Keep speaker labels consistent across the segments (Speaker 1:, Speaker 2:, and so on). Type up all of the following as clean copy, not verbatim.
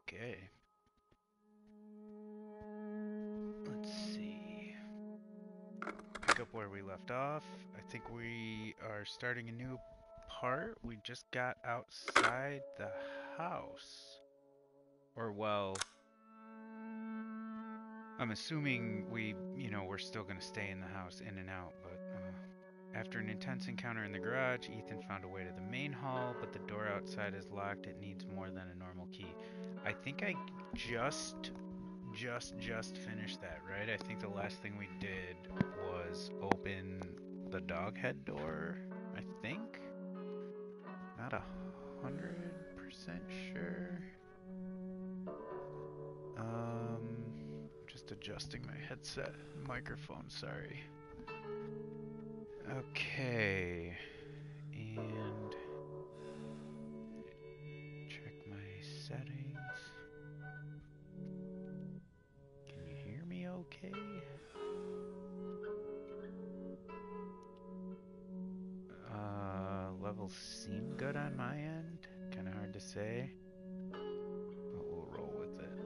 Speaker 1: Okay. Let's see. Pick up where we left off. I think we are starting a new part. We just got outside the house. Or, well, I'm assuming we're still going to stay in the house, in and out, but after an intense encounter in the garage, Ethan found a way to the main hall, but the door outside is locked. It needs more than a normal key. I think I just finished that, right? I think the last thing we did was open the dog head door, I think. Not 100% sure. Just adjusting my headset microphone, sorry. Okay. And check my settings. Can you hear me okay? Levels seem good on my end. Kinda hard to say, but we'll roll with it.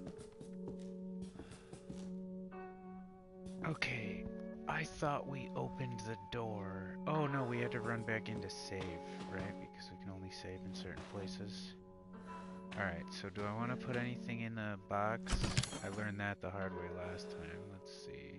Speaker 1: Okay, I thought we opened the door. Oh no, we had to run back in to save, right? Because we can only save in certain places. Alright, so do I want to put anything in the box? I learned that the hard way last time. Let's see.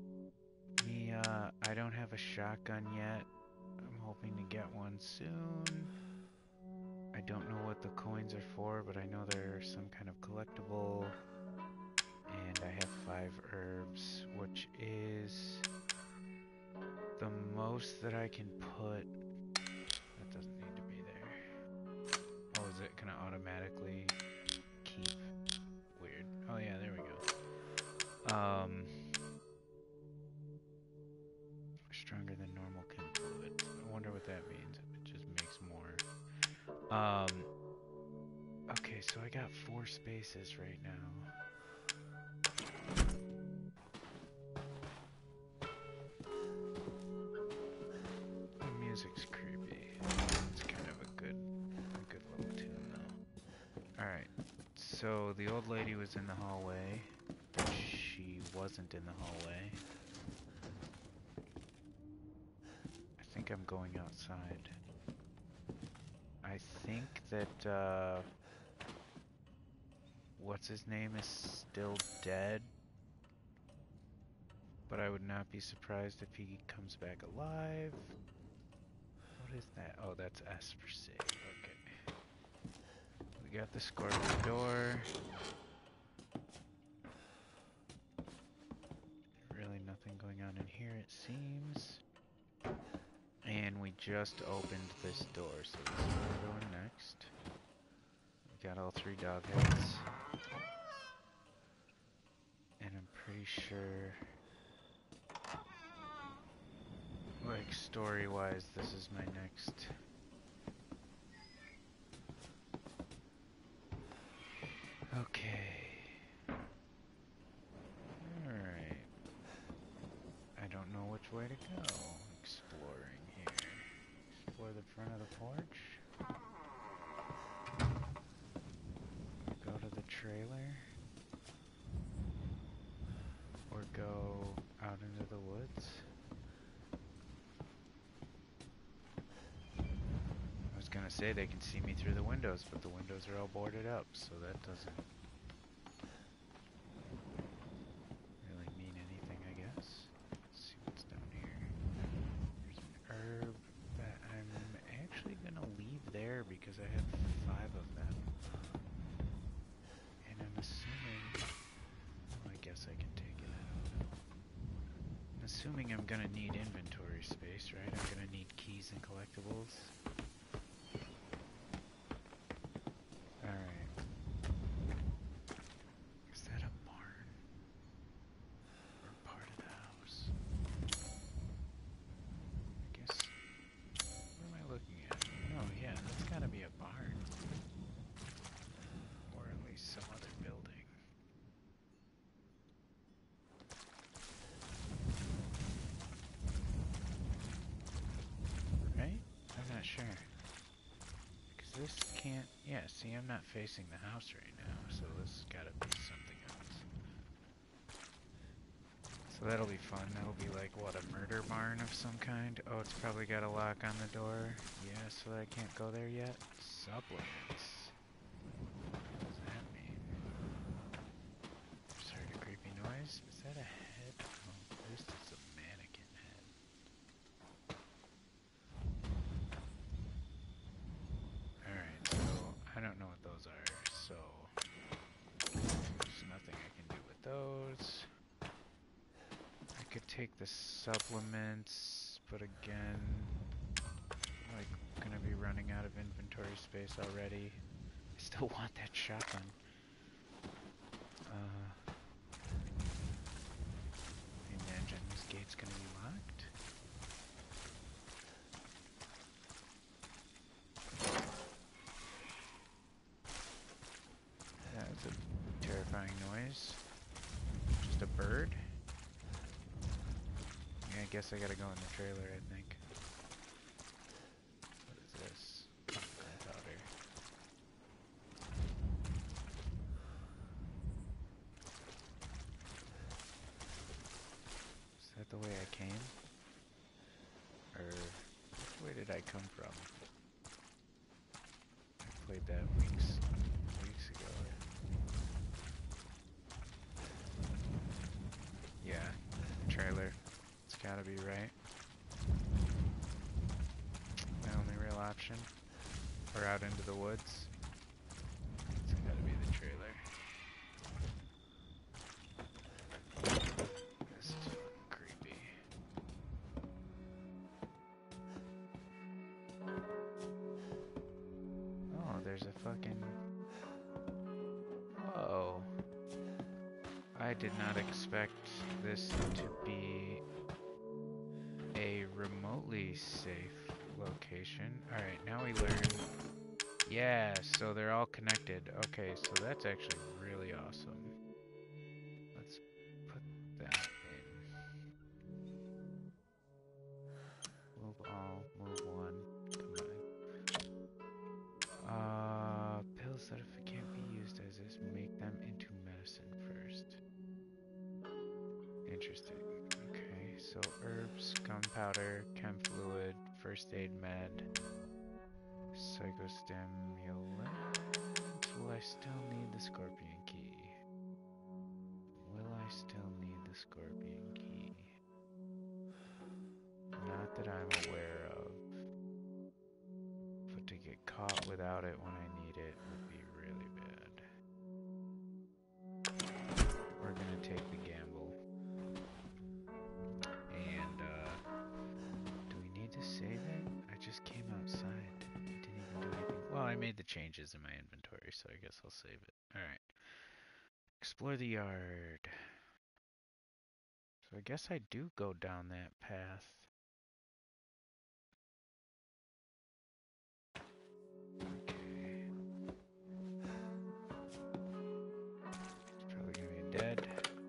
Speaker 1: I don't have a shotgun yet. I'm hoping to get one soon. I don't know what the coins are for, but I know they're some kind of collectible. And I have 5 herbs, which is the most that I can put. That doesn't need to be there. Oh, is it gonna automatically keep? Weird. Oh yeah, there we go. Stronger than normal chem fluid. I wonder what that means. If it just makes more. Okay, so I got 4 spaces right now. The music's creepy. It's kind of a good little tune though. Alright, so the old lady was in the hallway. She wasn't in the hallway. I think I'm going outside. I think that, what's his name is still dead. But I would not be surprised if he comes back alive. What is that? Oh, that's S for save. Okay. We got the scorpion door. Really nothing going on in here, it seems. And we just opened this door, so this is where we're going next. We got all 3 dog heads. And I'm pretty sure, like, story-wise, this is my next... Okay. Alright. I don't know which way to go. Exploring here. Explore the front of the porch. Go to the trailer. Or go out into the woods. I was gonna say they can see me through the windows, but the windows are all boarded up, so that doesn't really mean anything, I guess. Let's see what's down here. There's an herb that I'm actually gonna leave there because I have 5 of them. And I'm assuming... Well, I guess I can take it out. I'm assuming I'm gonna need inventory space, right? I'm gonna need keys and collectibles. Alright. Is that a barn? Or part of the house? I guess... What am I looking at? Oh yeah, that's gotta be a barn. Or at least some other building. Right? I'm not sure. Because this can't... Yeah, Yeah, see, I'm not facing the house right now, so this has gotta be something else. So that'll be fun. That'll be like, what, a murder barn of some kind? Oh, it's probably got a lock on the door. Yeah, so I can't go there yet. Supplements. What does that mean? Just heard a creepy noise. Is that a head? Oh, this is a mannequin head. Alright, so I don't know what those are, so there's nothing I can do with those. I could take the supplements, but again, like, gonna be running out of inventory space already. I still want that shotgun. I imagine this gate's gonna be locked. That's a terrifying noise. Just a bird? Yeah, I guess I gotta go in the trailer, I think. What is this? Gunpowder. Is that the way I came? Or which way did I come from? I played that weeks ago. Yeah, trailer. It's gotta be right. My only real option. Or out into the woods. It's gotta be the trailer. This is fucking creepy. Oh, there's a fucking... Whoa. I did not expect this to be a remotely safe location. Alright, now we learn... Yeah, so they're all connected. Okay, so that's actually really awesome. Let's put that in. Move all, move one, combine. Pills that if it can't be used as is, make them into medicine first. Interesting. Okay, so herbs, gunpowder, chem fluid, first aid med, psychostimulant. Will I still need the scorpion key? Will I still need the scorpion key? Not that I'm aware of. But to get caught without it when I need it would be really bad. We're gonna take the gamble. And, do we need to save it? I just came outside. I didn't even do anything. Well, I made the changes in my inventory, so I guess I'll save it. Alright. Explore the yard. So I guess I do go down that path. Okay. It's probably gonna be dead.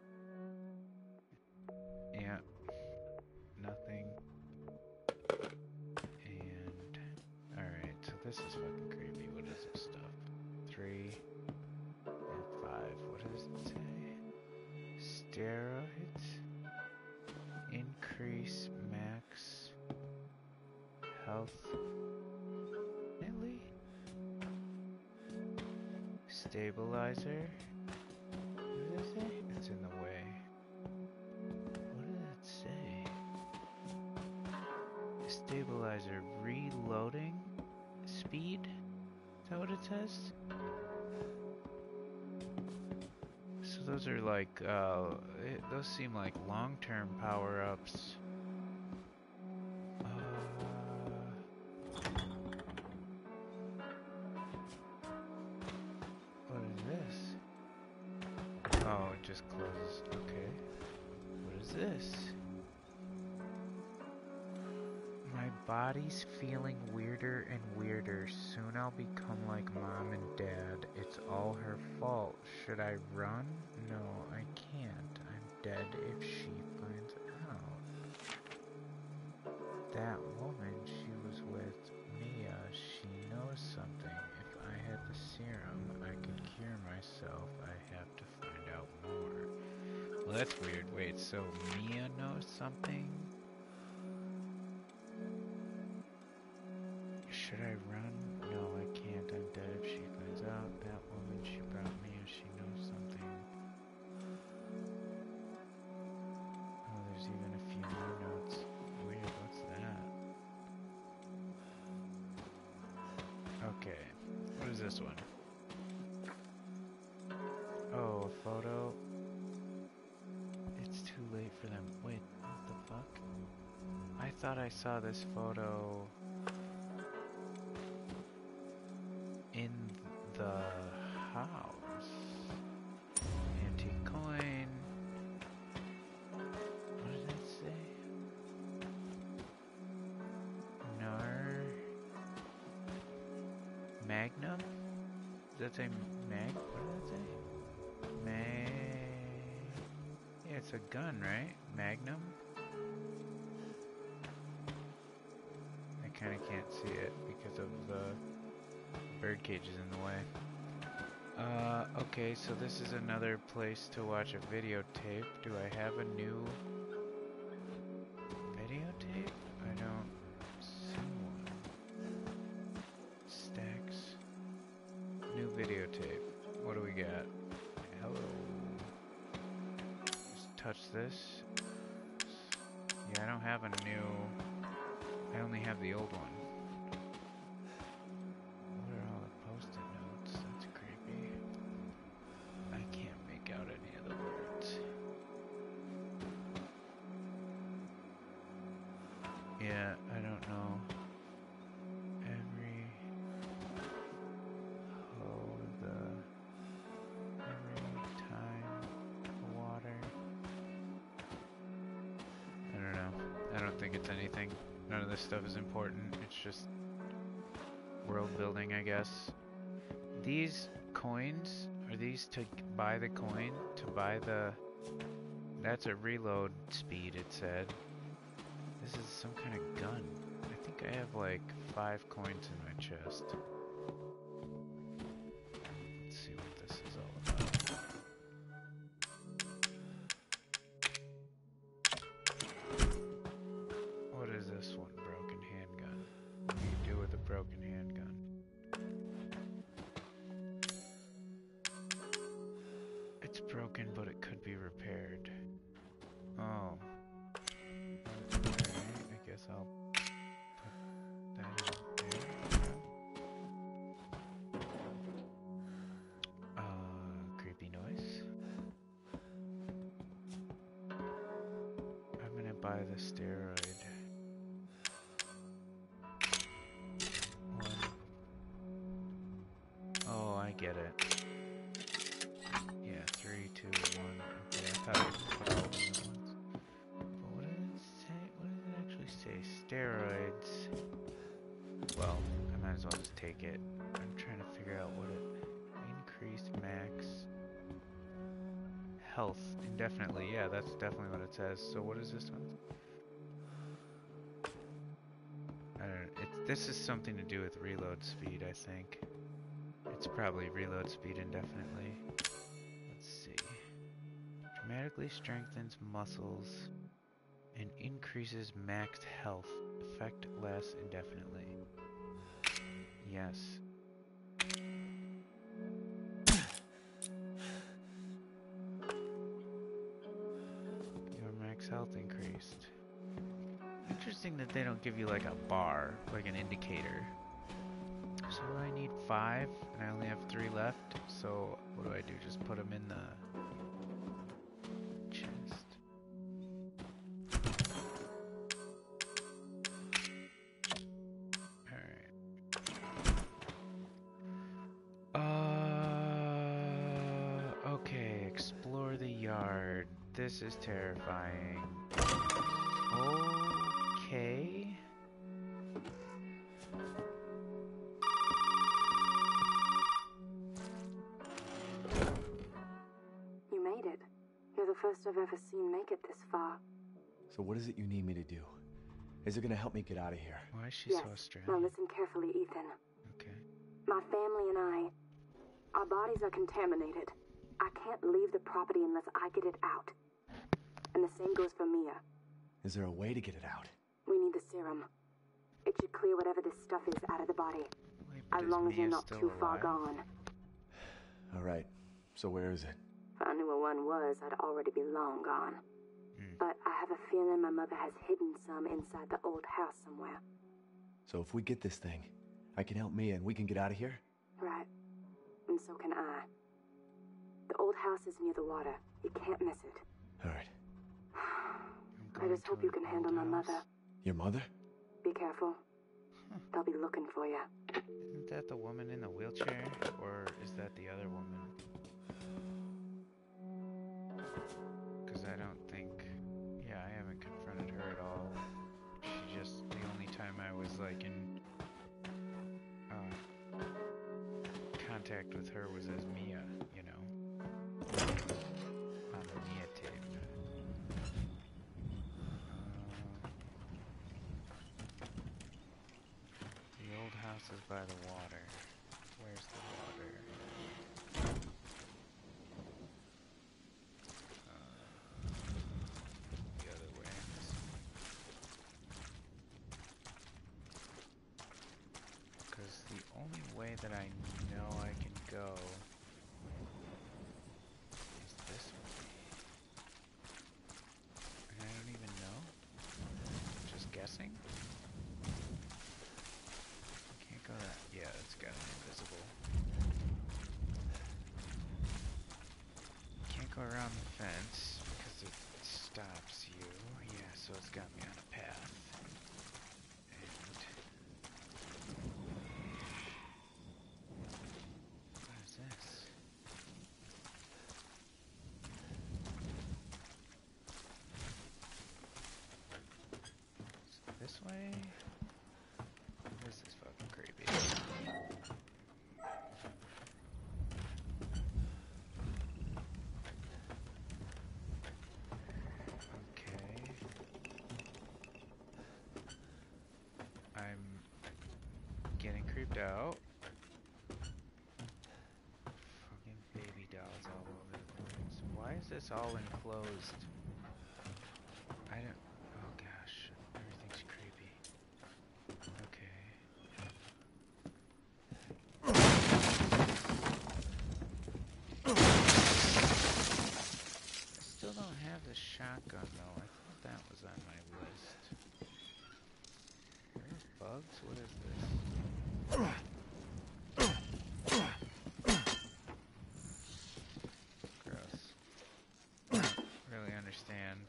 Speaker 1: Yeah. Nothing. And... Alright, so this is fucking creepy. What is this stuff? 3 and 5. What does it say? Steroids? Increase max health. Really? Stabilizer? What does it say? It's in the way. What does it say? Stabilizer reloading speed? Is that what it says? So those are like, those seem like long-term power-ups. What is this? Oh, it just closes. Okay. What is this? My body's feeling weirder and weirder. Soon I'll become like Mom and Dad. It's all her fault. Should I run? No, I can't. I'm dead if she finds out. That woman she was with, Mia, she knows something. If I had the myself. I have to find out more. Well, that's weird. Wait, so Mia knows something? Should I run? No, I can't. I'm dead if she finds out. That woman, she brought me if she knows something. Oh, there's even a few more notes. Weird, what's that? Okay, what is this one? Oh, a photo. It's too late for them. Wait, what the fuck? I thought I saw this photo in the house. Antique coin. What did it say? Nar. Magnum? Does that say mag? What did that say? Yeah, it's a gun, right? Magnum? I kind of can't see it because of the bird cages in the way. Okay, so this is another place to watch a videotape. Do I have a new videotape? I don't see one. Stacks. New videotape. What do we got? Hello. Just touch this. Yeah, I don't have a new... I only have the old one. What are all the post-it notes? That's creepy. I can't make out any of the words. Yeah, I don't know. Every time water. I don't know. I don't think it's anything. None of this stuff is important. It's just world building, I guess. These coins, are these to buy the coin? To buy the... That's a reload speed, it said. This is some kind of gun. I think I have like 5 coins in my chest. Let's see what this is all about. What is this one? Broken handgun. What do you do with a broken handgun? It's broken, but it could be repaired. Oh. Alright, I guess I'll put that in there. Creepy noise. I'm gonna buy the steroid. Oh, I get it. Yeah, 3, 2, 1. Okay, I thought I put all of them at once. But what did it say? What did it actually say? Steroids. Well, I might as well just take it. I'm trying to figure out what it... Increased max... Health. Indefinitely. Yeah, that's definitely what it says. So what is this one? I don't know. This is something to do with reload speed, I think. It's probably reload speed indefinitely. Let's see. Dramatically strengthens muscles and increases maxed health. Effect lasts indefinitely. Yes. Your max health increased. Interesting that they don't give you like a bar, like an indicator. So I need 5, and I only have 3 left. So what do I do? Just put them in the chest. Alright. Okay, explore the yard. This is terrifying. Okay.
Speaker 2: You made it. You're the first I've ever seen make it this far.
Speaker 3: So what is it you need me to do? Is it gonna help me get out of here?
Speaker 1: Why is she
Speaker 2: Yes.
Speaker 1: so Australian?
Speaker 2: Now listen carefully, Ethan.
Speaker 1: Okay.
Speaker 2: My family and Our bodies are contaminated. I can't leave the property unless I get it out. And the same goes for Mia.
Speaker 3: Is there a way to get it out?
Speaker 2: We need the serum. It should clear whatever this stuff is out of the body.
Speaker 1: Wait, but
Speaker 2: As
Speaker 1: is
Speaker 2: long as you're
Speaker 1: Mia
Speaker 2: not
Speaker 1: still
Speaker 2: too far
Speaker 1: alive?
Speaker 2: gone.
Speaker 3: Alright, so where is it?
Speaker 2: If I knew where one was, I'd already be long gone. But I have a feeling my mother has hidden some inside the old house somewhere.
Speaker 3: So if we get this thing, I can help Mia and we can get out of here?
Speaker 2: Right. And so can I. The old house is near the water. You can't miss it.
Speaker 3: Alright.
Speaker 2: I just hope you can handle my mother.
Speaker 3: Your mother?
Speaker 2: Be careful. They'll be looking for you.
Speaker 1: Isn't that the woman in the wheelchair? Or is that the other woman? Because I don't think... Yeah, I haven't confronted her at all. She just... The only time I was like in... contact with her was as Mia, you know? On the Mia tape. The old house is by the water. Where's the water? The other way. Because the only way that I know I can go is this way. And I don't even know. Just guessing? Can't go that. Yeah, it's got an invisible. Can't go around the fence because it stops you. Yeah, so it's got me on a path. What is this? So this way? This is fucking creepy. Okay. I'm getting creeped out. Fucking baby dolls all over the place. Why is this all enclosed? I don't... Oh gosh. Everything's creepy. Okay. I still don't have the shotgun though. I thought that was on my list. Are those bugs? What is this? Gross. I don't really understand.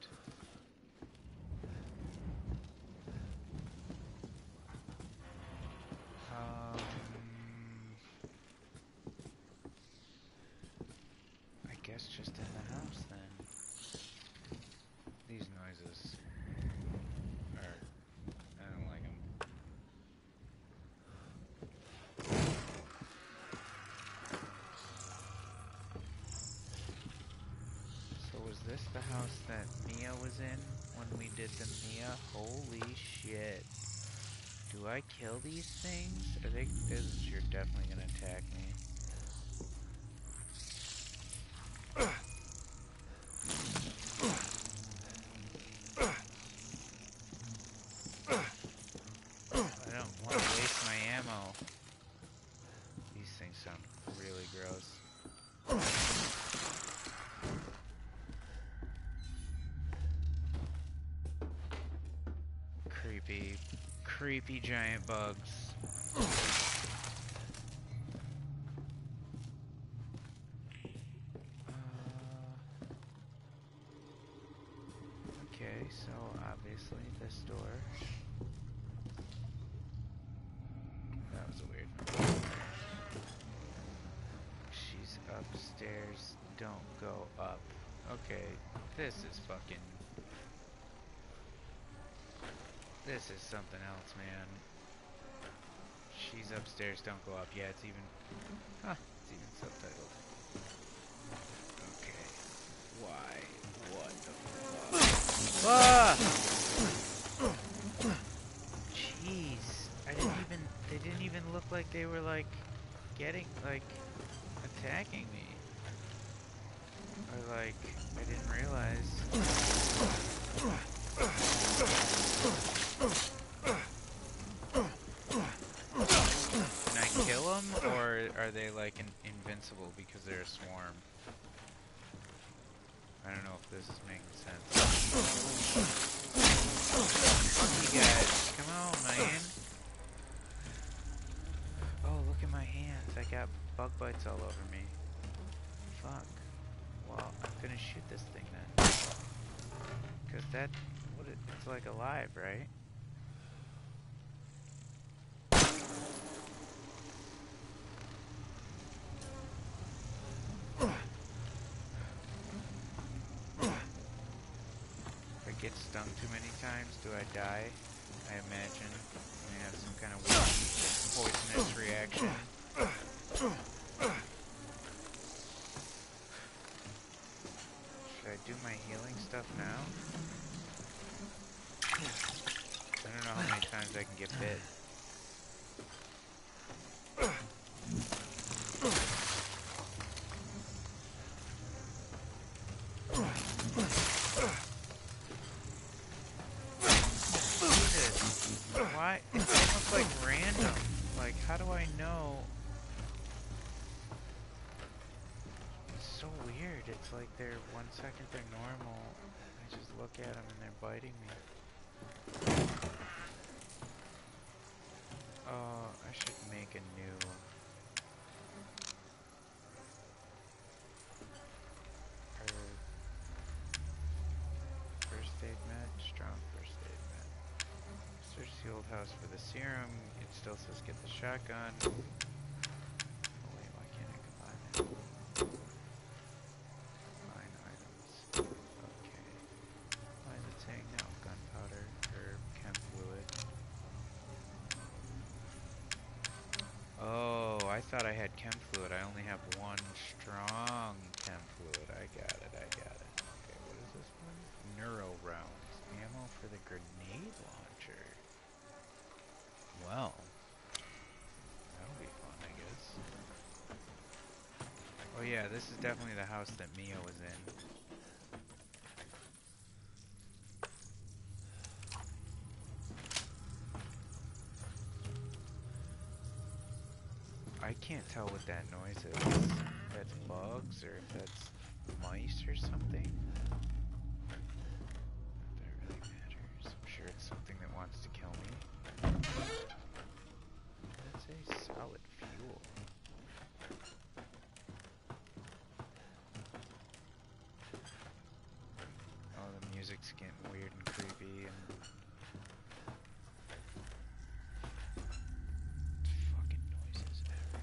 Speaker 1: I guess just in the house then. These noises are... I don't like them. So was this the house that Mia was in when we did the Mia? Holy shit. Do I kill these things? Are they... You're definitely gonna attack me. I don't want to waste my ammo. These things sound really gross. Creepy, creepy giant bugs. Okay, so obviously this door. That was a weird noise. She's upstairs. Don't go up. Okay, this is fucking... This is something else, man. She's upstairs, don't go up. Yeah, it's even... Huh, it's even subtitled. Okay. Why? What the fuck? Ah! Jeez. They didn't even look like they were, like, getting, like, attacking me. Or like, I didn't realize. Can I kill them, or are they like invincible because they're a swarm? I don't know if this is making sense. Fuck you guys, come on, man. Oh, look at my hands. I got bug bites all over me. Fuck. Well, I'm gonna shoot this thing then. Cause that, it's like alive, right? If I get stung too many times, do I die? I imagine I have some kind of weird poisonous reaction. Should I do my healing stuff now? I don't know how many times I can get bit. Why? It's almost like random. Like, how do I know? It's so weird. It's like they're 1 second they're normal. I just look at them and they're biting me. Oh, I should make a new. First aid med, strong first aid med. Search the old house for the serum. It still says get the shotgun. Oh wait, why can't I combine it? Combine items. Okay. Why is it saying no? Gunpowder or chem fluid. Oh, I thought I had chem fluid. I only have one strong chem fluid. I got it, I got it. Okay, what is this one? Neuro rounds. Ammo for the grenade launcher. Well, that'll be fun, I guess. Oh yeah, this is definitely the house that Mia was in. I can't tell what that noise is. If that's bugs or if that's mice or something. Not that it really matters. I'm sure it's something that wants to kill me. That's a solid fuel. Oh, the music's getting weird and creepy and fucking noises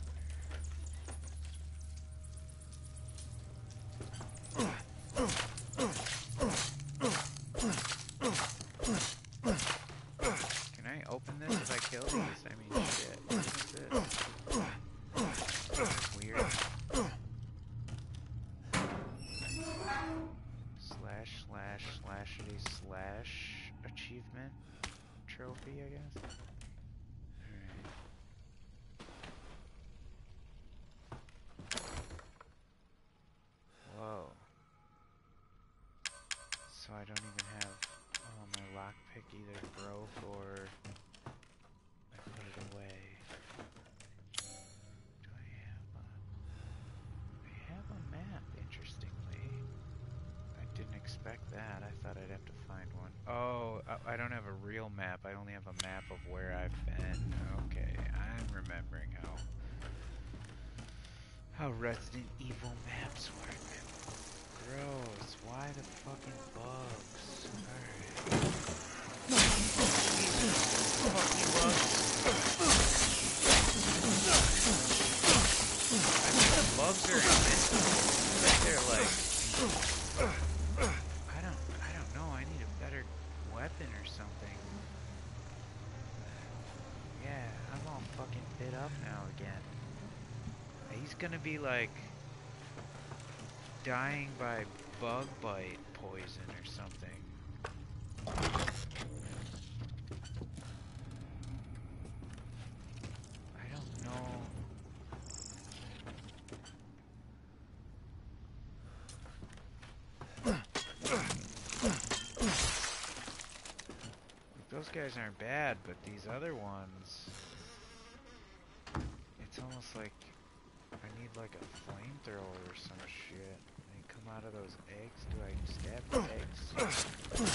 Speaker 1: everywhere. Can I open this if I kill these? I mean, shit. What is this? That's weird. //// achievement trophy, I guess. Alright. Whoa. So I don't even have, oh, my lockpick either broke or I put it away. Do I have a map, interestingly. I didn't expect that. I thought I'd have to find one. Oh, I don't have a real map. I only have a map of where I've been. Okay, I'm remembering how Resident Evil maps work. Gross. Why the fucking bugs? Alright. Fucking bugs. I think the bugs are invincible. Like they're like... I don't know. I need a better weapon or something. Yeah, I'm all fucking bit up now again. He's gonna be like dying by bug bite poison or something. I don't know. Those guys aren't bad, but these other ones... It's almost like I need like a flamethrower or some shit. They come out of those eggs. Do I stab the eggs?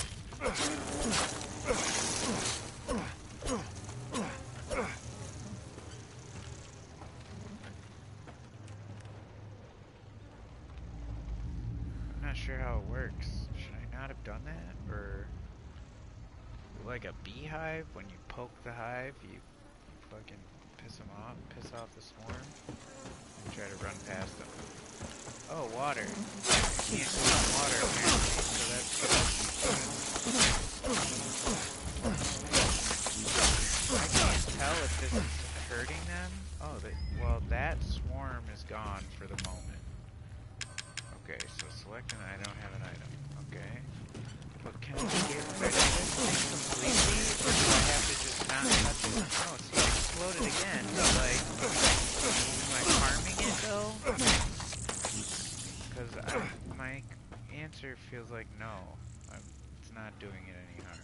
Speaker 1: I'm not sure how it works. Should I not have done that? Or like a beehive, when you poke the hive, you fucking piss off the swarm, and try to run past them. Oh, water. Can't go in water apparently, so that's I can't tell if this is hurting them. Oh, well, that swarm is gone for the moment. Okay, so select I don't have an item. Okay. But can I get rid of this thing completely, or do I have to just not touch it? Oh, see, it exploded again. Like, am I harming it though? Because my answer feels like no. It's not doing it any harm.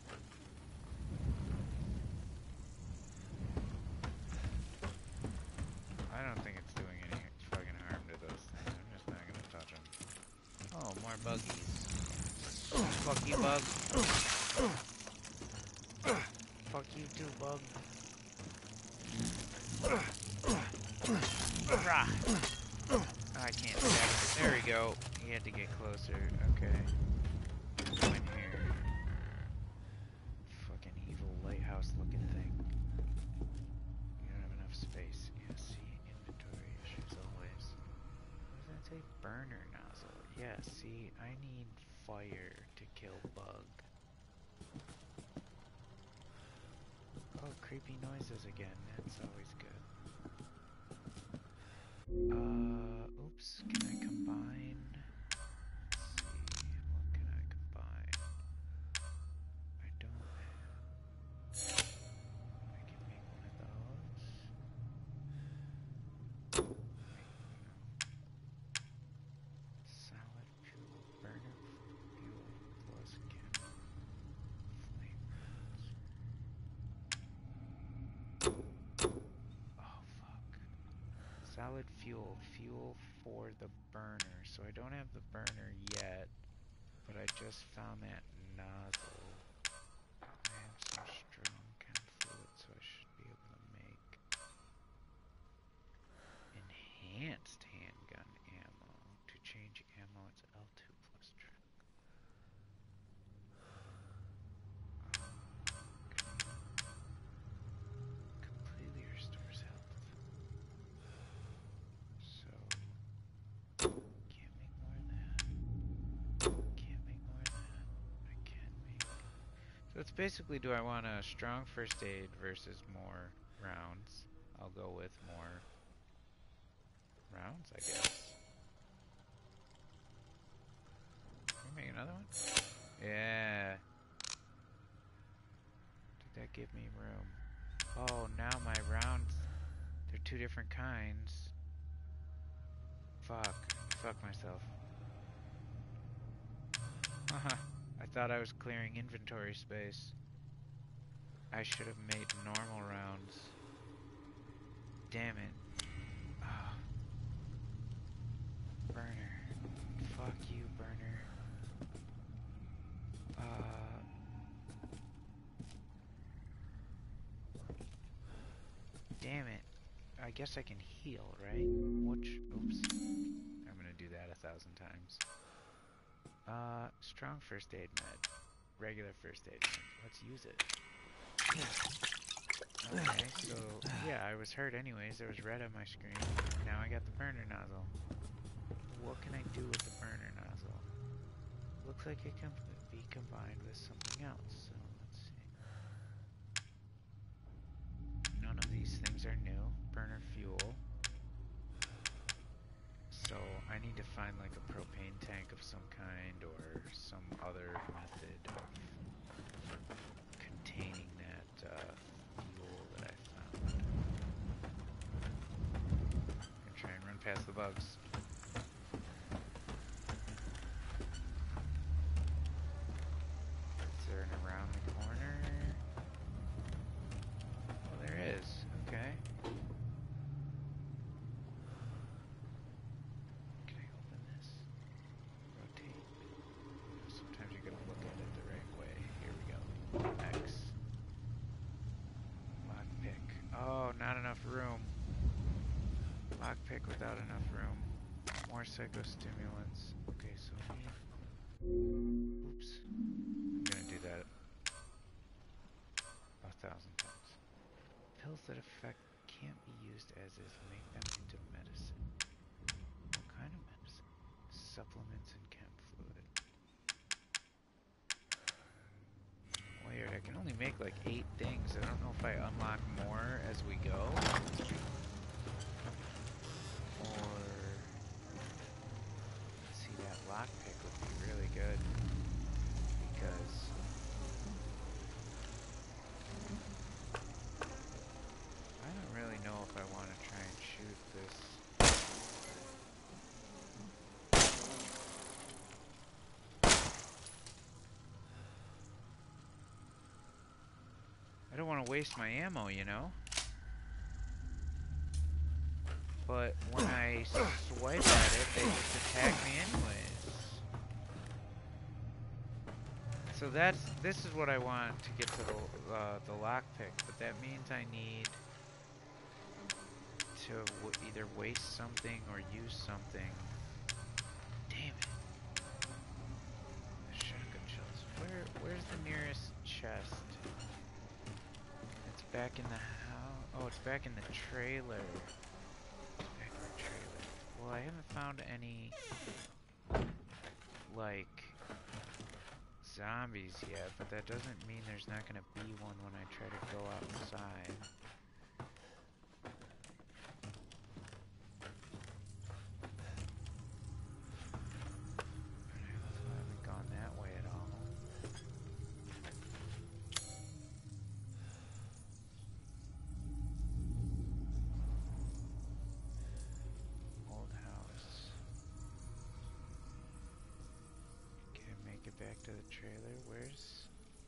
Speaker 1: I don't think it's doing any fucking harm to those things. I'm just not gonna touch them. Oh, more buggies. Fuck you, bug. Fuck you too, bug. Rah. Oh, I can't stab it. There we go. He had to get closer. Okay. Go in here. Fucking evil lighthouse looking thing. You don't have enough space. Yeah, see, inventory issues always. What does that say? Burner nozzle. Yeah, see, I need fire to kill bug. Oh, creepy noises again. That's always good. Oops. Can I combine? Let's see. What can I combine? I don't have. I can make one of those. Solid fuel, burner fuel plus chem flame rods. Oh fuck. Solid fuel, fuel for the burner. So I don't have the burner yet, but I just found that nozzle. I have some strong chem fluid, so I should be able to make enhanced handgun ammo. To change ammo, it's L2 plus track. Completely restores health. So, can't make more of that. Can't make more of that. I can make... So it's basically, do I want a strong first aid versus more rounds? I'll go with more rounds, I guess. Can we make another one? Yeah. Did that give me room? Oh, now my rounds, they're two different kinds. Fuck. Fuck myself. Haha. I thought I was clearing inventory space. I should have made normal rounds. Damn it. Oh. Burner. Fuck you, burner. Damn it. I guess I can heal, right? Oops. I'm gonna do that 1,000 times. Strong first aid med. Regular first aid med. Let's use it. Okay, so, yeah, I was hurt anyways. There was red on my screen. Now I got the burner nozzle. What can I do with the burner nozzle? Looks like it can be combined with something else, so let's see. None of these things are new. Burner fuel. So I need to find like a propane tank of some kind or some other method of containing that fuel that I found. I'm gonna try and run past the bugs. Is there an around the corner? lockpick without enough room. More psychostimulants. Okay, so we need... Oops. I'm gonna do that 1,000 times. Pills that affect can't be used as is. Make them into medicine. What kind of medicine? Supplements and chem fluid. Weird, I can only make like 8 things. I don't know if I unlock more as we go. Or... See, that lockpick would be really good. Because... I don't really know if I want to try and shoot this. I don't want to waste my ammo, you know? But when I swipe at it, they just attack me anyways. So this is what I want to get to the lockpick, but that means I need to either waste something or use something. Damn it. The shotgun shells. Where's the nearest chest? It's back in the house. Oh, it's back in the trailer. It's back in the trailer. Well, I haven't found any, like, zombies yet, but that doesn't mean there's not gonna be one when I try to go outside. I also haven't gone that way at all. Old house. Can I make it back to the trailer? Where's...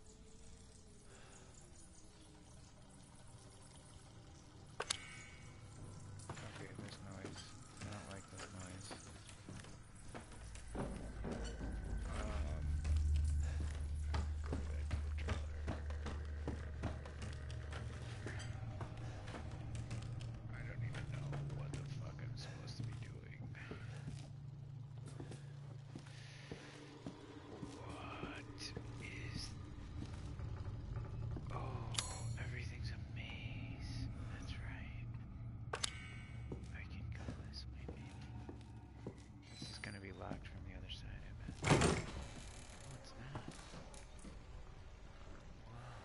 Speaker 1: Okay, there's noise. I don't like this noise. Go back to the trailer. I don't even know what the fuck I'm supposed to be doing. What is... Oh, everything's a maze. That's right. I can go this way, maybe. This is gonna be locked from the other side, I bet. What's that? Whoa.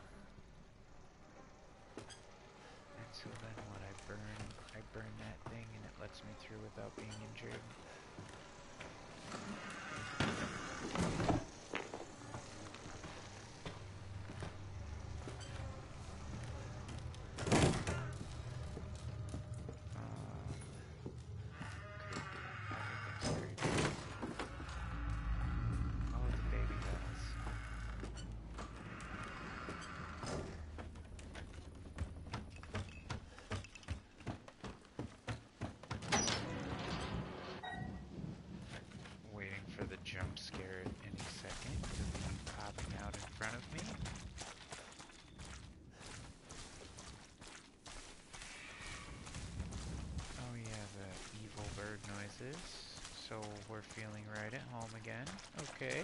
Speaker 1: And so then what? I burn that thing and it lets me through without being injured. Creepy. Everything's creepy. Oh, the baby dolls. Waiting for the jump scare at any second to be popping out in front of me. Oh yeah, the evil bird noises. So we're feeling right at home again. Okay.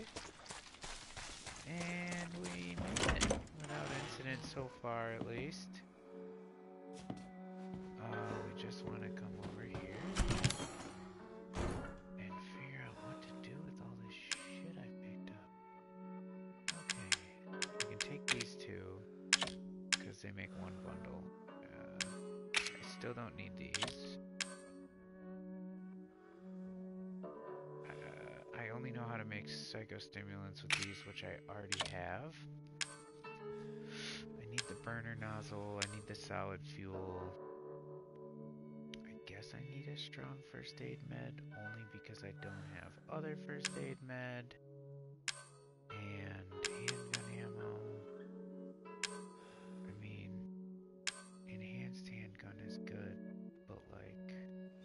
Speaker 1: And we made it. Without incident so far, at least. We just want to come over here and figure out what to do with all this shit I picked up. Okay. We can take these two, because they make one bundle. I still don't need these. I only know how to make psychostimulants with these, which I already have. I need the burner nozzle, I need the solid fuel. I guess I need a strong first aid med, only because I don't have other first aid med. And handgun ammo. I mean, enhanced handgun is good, but like...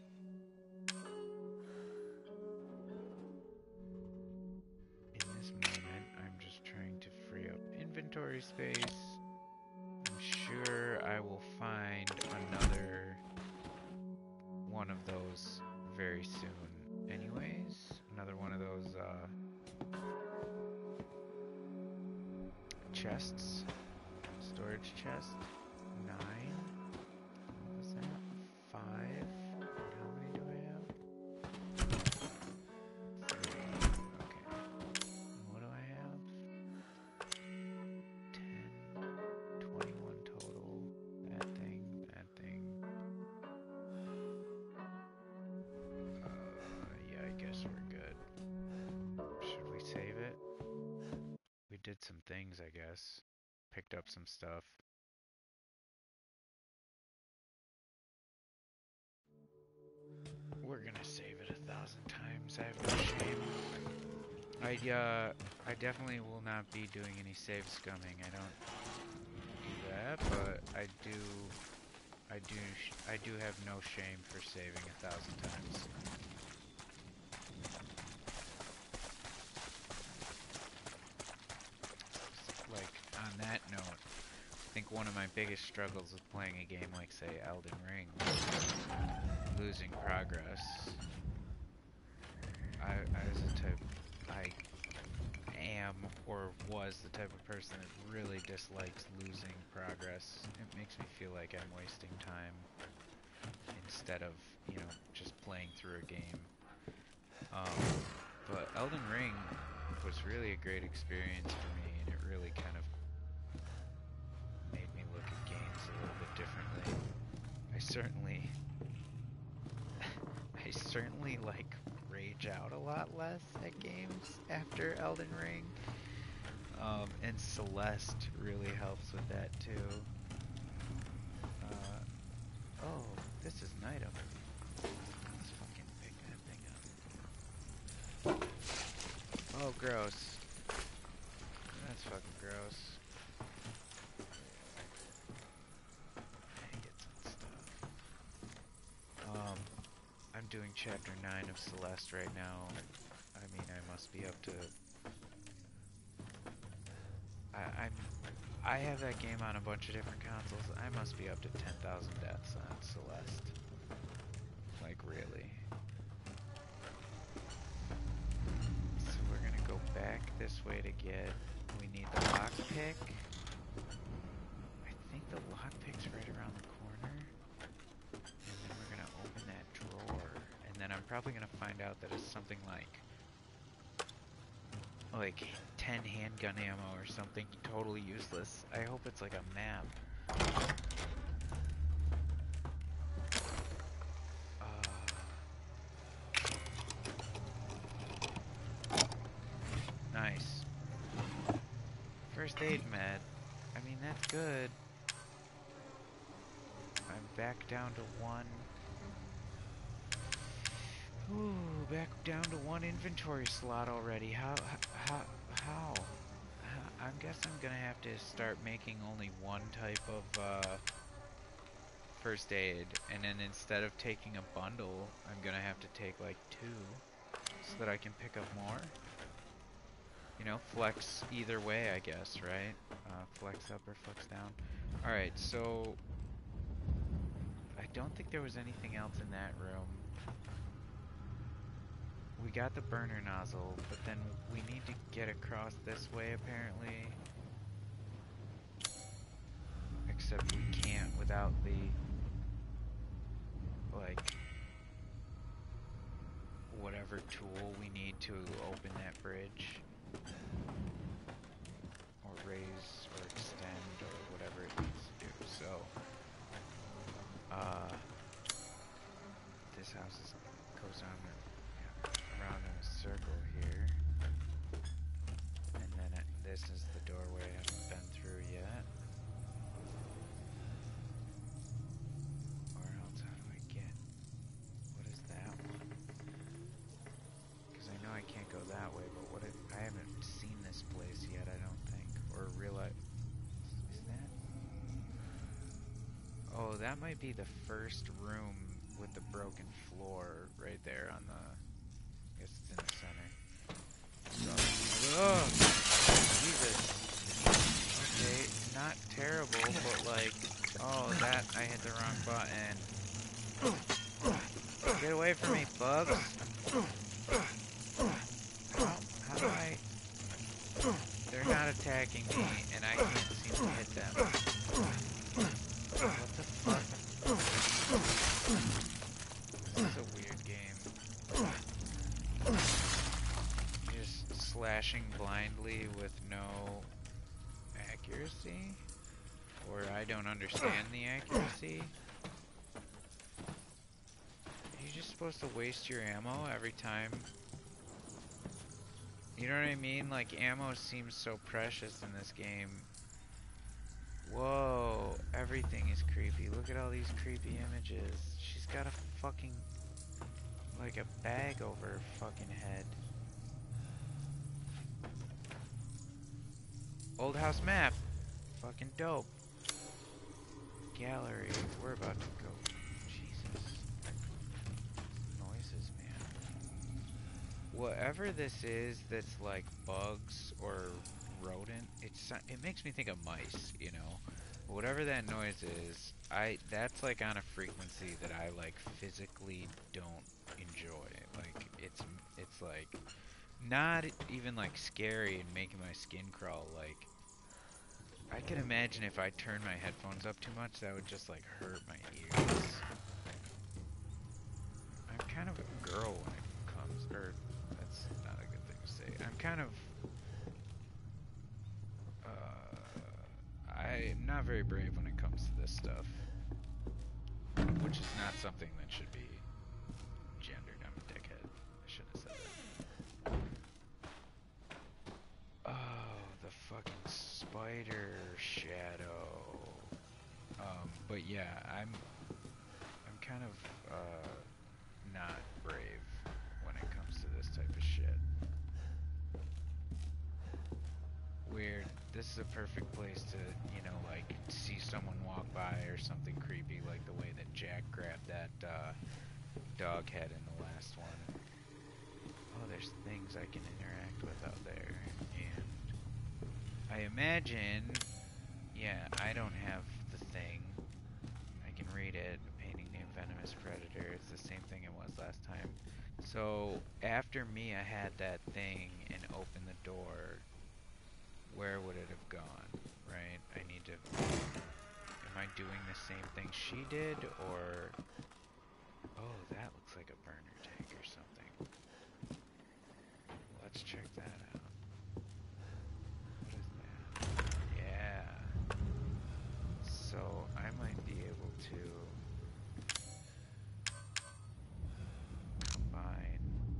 Speaker 1: in this moment, I'm just trying to free up inventory space. I'm sure I will find another one of those very soon anyways. Another one of those chests. Storage chest. 9. What was that? 5. And how many do I have? 3. Okay. And what do I have? 10. 21 total. That thing. That thing. Yeah, I guess we're good. Should we save it? We did some things, I guess. Picked up some stuff. We're gonna save it 1,000 times. I have no shame. I definitely will not be doing any save scumming. I don't do that, but I do have no shame for saving 1,000 times. Like, on that note, I think one of my biggest struggles with playing a game like, say, Elden Ring was losing progress. I am or was the type of person that really dislikes losing progress. It makes me feel like I'm wasting time instead of, you know, just playing through a game. But Elden Ring was really a great experience for me, and it really kind of made me look at games a little bit differently. I certainly like rage out a lot less at games after Elden Ring. And Celeste really helps with that too. Oh, this is an item. Let's fucking pick that thing up. Oh, gross. That's fucking gross. Get some stuff. I'm doing chapter 9 of Celeste right now. I mean, I must be up to... I have that game on a bunch of different consoles. I must be up to 10,000 deaths on Celeste. Like, really. So we're gonna go back this way to get... We need the lockpick. I think the lockpick's right around the corner. And then we're gonna open that drawer. And then I'm probably gonna find out that it's something like 10 handgun ammo or something totally useless. I hope it's like a map. Nice. First aid med. I mean, that's good. I'm back down to 1. Ooh, back down to 1 inventory slot already. How? I guess I'm gonna have to start making only one type of first aid, and then instead of taking a bundle, I'm gonna have to take like 2, so that I can pick up more. You know, flex either way, I guess, right? Flex up or flex down. Alright, so I don't think there was anything else in that room. We got the burner nozzle, but then we need to get across this way, apparently. Except we can't without the, like, whatever tool we need to open that bridge. Or raise, or extend, or whatever it needs to do. So, this house goes on around in a circle here, and then this is the doorway I haven't been through yet. Where else? How do I get? What is that one? Because I know I can't go that way, but what if I haven't seen this place yet? I don't think, or realize. Is that? Oh, that might be the first room with the broken floor right there on the. I guess it's in the center. So, oh, Jesus. Okay, not terrible, but like, oh, that, I hit the wrong button. not attacking me, and I can't seem to hit them. What the fuck? This is a weird game. Just slashing blindly with no accuracy? Or I don't understand the accuracy? You're just supposed to waste your ammo every time. You know what I mean? Like, ammo seems so precious in this game. Whoa, everything is creepy. Look at all these creepy images. She's got a fucking, like a bag over her fucking head. Old house map. Fucking dope. Gallery. We're about to go. Jesus. Noises, man. Whatever this is that's like bugs or rodent, it makes me think of mice, you know. Whatever that noise is, that's like on a frequency that I like physically don't enjoy. Like it's like not even like scary and making my skin crawl. Like I can imagine if I turn my headphones up too much, that would just like hurt my ears. I'm kind of a girl when it comes, or that's not a good thing to say. I'm kind of I'm not very brave when it comes to this stuff, which is not something that should be gendered. I'm a dickhead. I shouldn't have said that. Oh, the fucking spider shadow. But yeah, I'm kind of not brave when it comes to this type of shit. Weird. This is a perfect place to, you know, like, see someone walk by or something creepy, like the way that Jack grabbed that dog head in the last one. Oh, there's things I can interact with out there. And I imagine, yeah, I don't have the thing. I can read it. Painting new venomous predator. It's the same thing it was last time. So, after Mia had that thing and opened the door, where would it have gone, right? I need to... Am I doing the same thing she did, or... Oh, that looks like a burner tank or something. Let's check that out. What is that? Yeah. So, I might be able to... combine...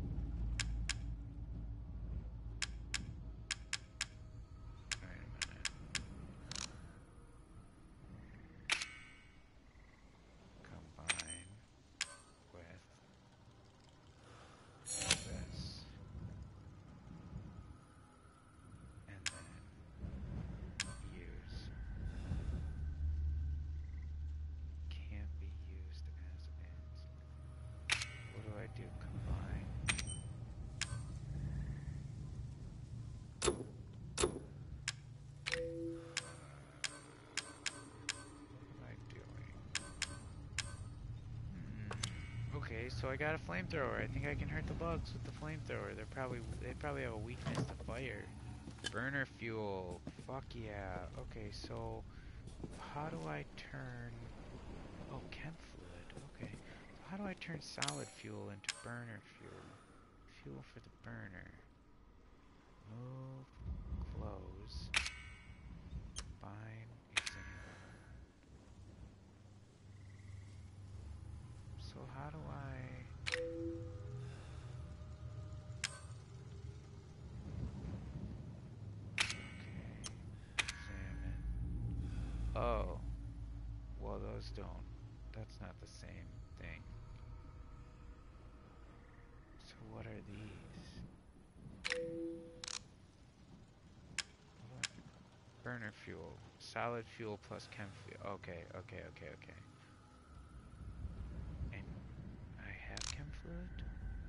Speaker 1: Okay, so I got a flamethrower. I think I can hurt the bugs with the flamethrower. They probably have a weakness to fire. Burner fuel. Fuck yeah. Okay, so how do I turn... Oh, chem fluid. Okay. So how do I turn solid fuel into burner fuel? Fuel for the burner. Move. Close. Combine. So how do I... Examine. Oh. Well, those don't. That's not the same thing. So what are these? Burner fuel. Solid fuel plus chem fuel. Okay. And I have chem fluid?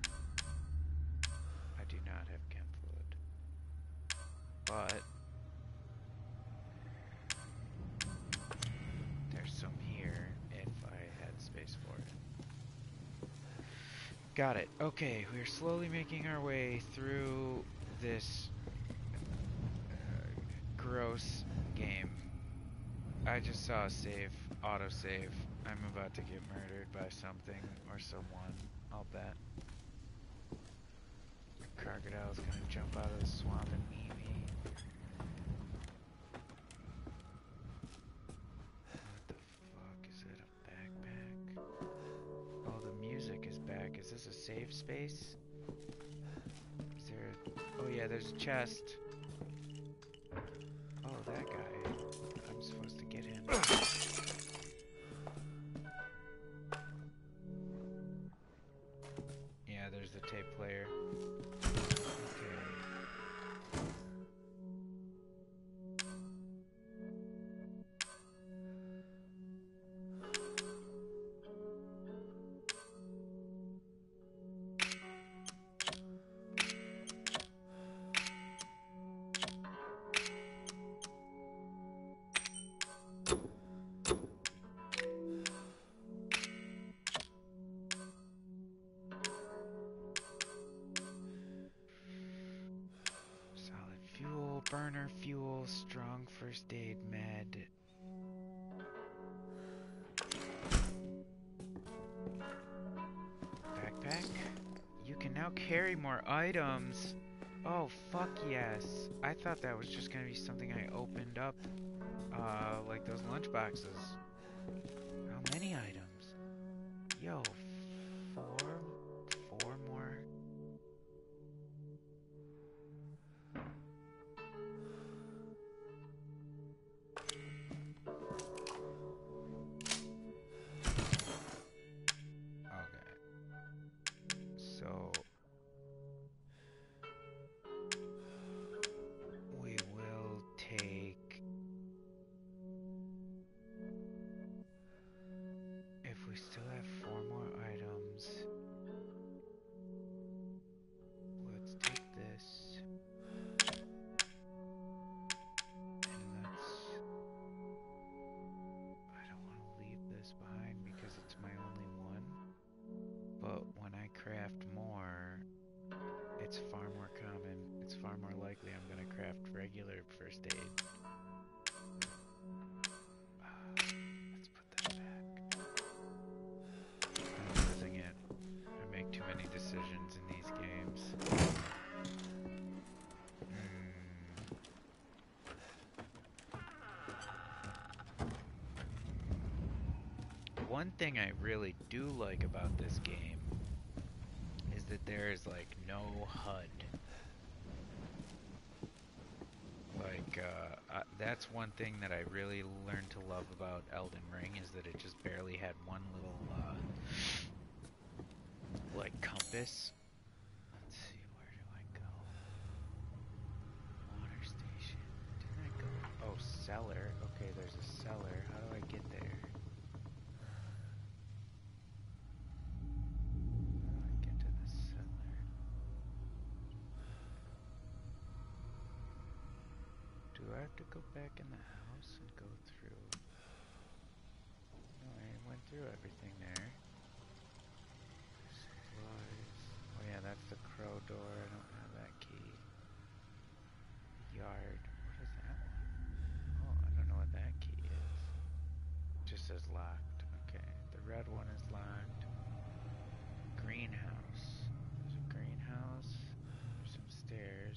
Speaker 1: I do not have chem fluid. But there's some here if I had space for it. Got it. Okay, we're slowly making our way through this Gross game. I just saw a save, autosave. I'm about to get murdered by something or someone, I'll bet. The crocodile's gonna jump out of the swamp and eat me. What the fuck? Is that a backpack? Oh, the music is back. Is this a safe space? Is there a... Oh yeah, there's a chest. Oh, that guy. I'm supposed to get him. Yeah, there's the tape player. Okay. Burner fuel, strong first aid med. Backpack? You can now carry more items. Oh, fuck yes. I thought that was just gonna be something I opened up, like those lunch boxes. How many items? Yo, four more. So we will take, if we still have 4 more items, let's take this and I don't want to leave this behind because it's my only one, but when I craft more, it's far more common, it's far more likely I'm going to craft regular first aid. Let's put that back. I'm losing it. I make too many decisions in these games. One thing I really do like about this game is that there is like no HUD. Like, that's one thing that I really learned to love about Elden Ring, is that it just barely had one little, like, compass. Let's see, where do I go? Water station. Didn't I go? Oh, cellar. Okay, there's a cellar. How do I get there? Do I have to go back in the house and go through? No, I went through everything there. Supplies. Oh yeah, that's the crow door. I don't have that key. Yard. What is that one? Oh, I don't know what that key is. It just says locked. Okay, the red one is locked. Greenhouse. There's a greenhouse. There's some stairs.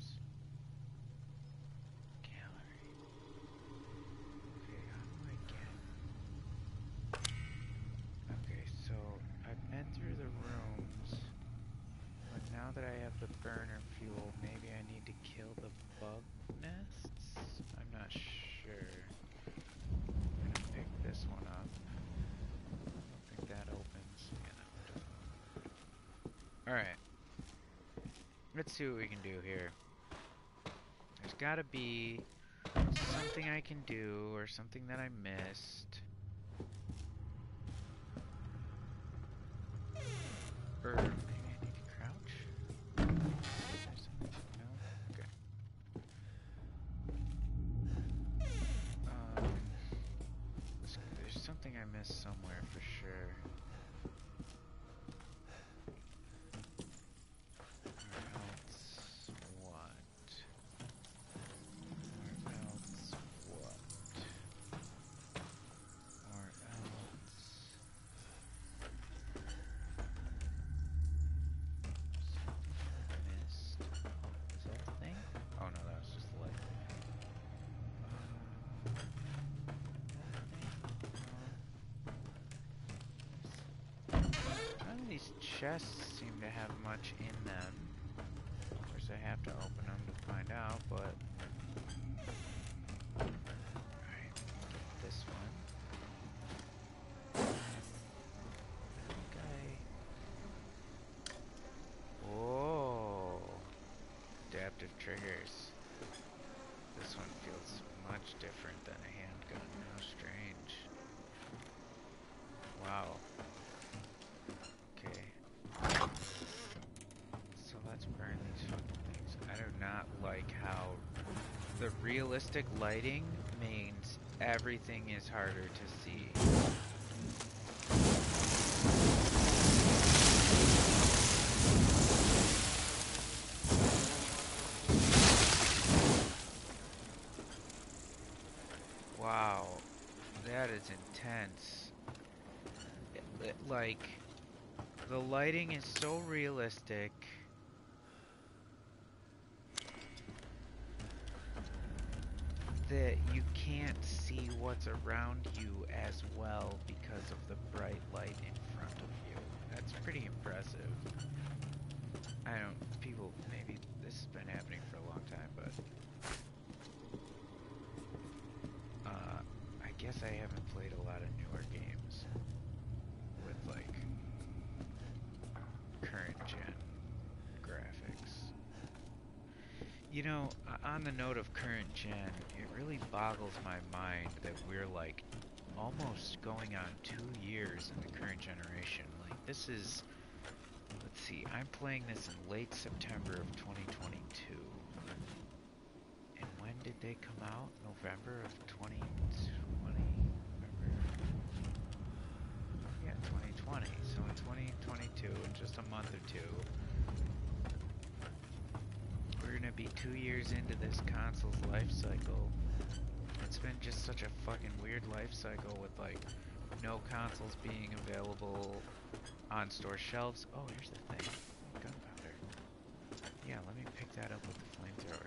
Speaker 1: Through the rooms, but now that I have the burner fuel, maybe I need to kill the bug nests? I'm not sure. I'm gonna pick this one up. I don't think that opens. Yeah, that one doesn't open. Alright. Let's see what we can do here. There's gotta be something I can do, or something that I missed. Or maybe I need to crouch? No? Okay. There's something I missed somewhere for sure. Where else? What? Where else? chests seem to have much in them. Of course, I have to open them to find out, but... Alright, this one. Okay. Whoa! Adaptive triggers. This one feels much different than a handgun. How strange. Wow. Okay. So let's burn these fucking things. I do not like how the realistic lighting means everything is harder to see. Wow, that is intense. Like, the lighting is so realistic. That you can't see what's around you as well because of the bright light in front of you. That's pretty impressive. People, maybe this has been happening for a long time, but I guess I haven't played a lot of newer games with, like, current gen graphics. You know, on the note of current gen, it really boggles my mind that we're, like, almost going on 2 years in the current generation. Like, this is... Let's see, I'm playing this in late September of 2022. And when did they come out? November of 2020? November? Yeah, 2020. So in 2022, in just a month or two, we're gonna be 2 years into this console's life cycle. It's been just such a fucking weird life cycle with, like, no consoles being available on store shelves. Oh, here's the thing. Gunpowder. Yeah, let me pick that up with the flamethrower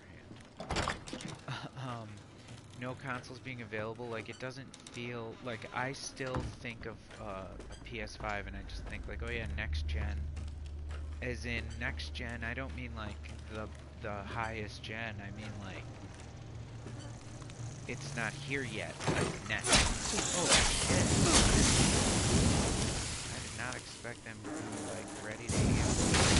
Speaker 1: hand. No consoles being available. Like, it doesn't feel... Like, I still think of a PS5 and I just think, like, oh yeah, next gen. As in, next gen, I don't mean, like, the highest gen. I mean, like, it's not here yet. Like, next. Oh, shit. I did not expect them to be, like, ready to handle.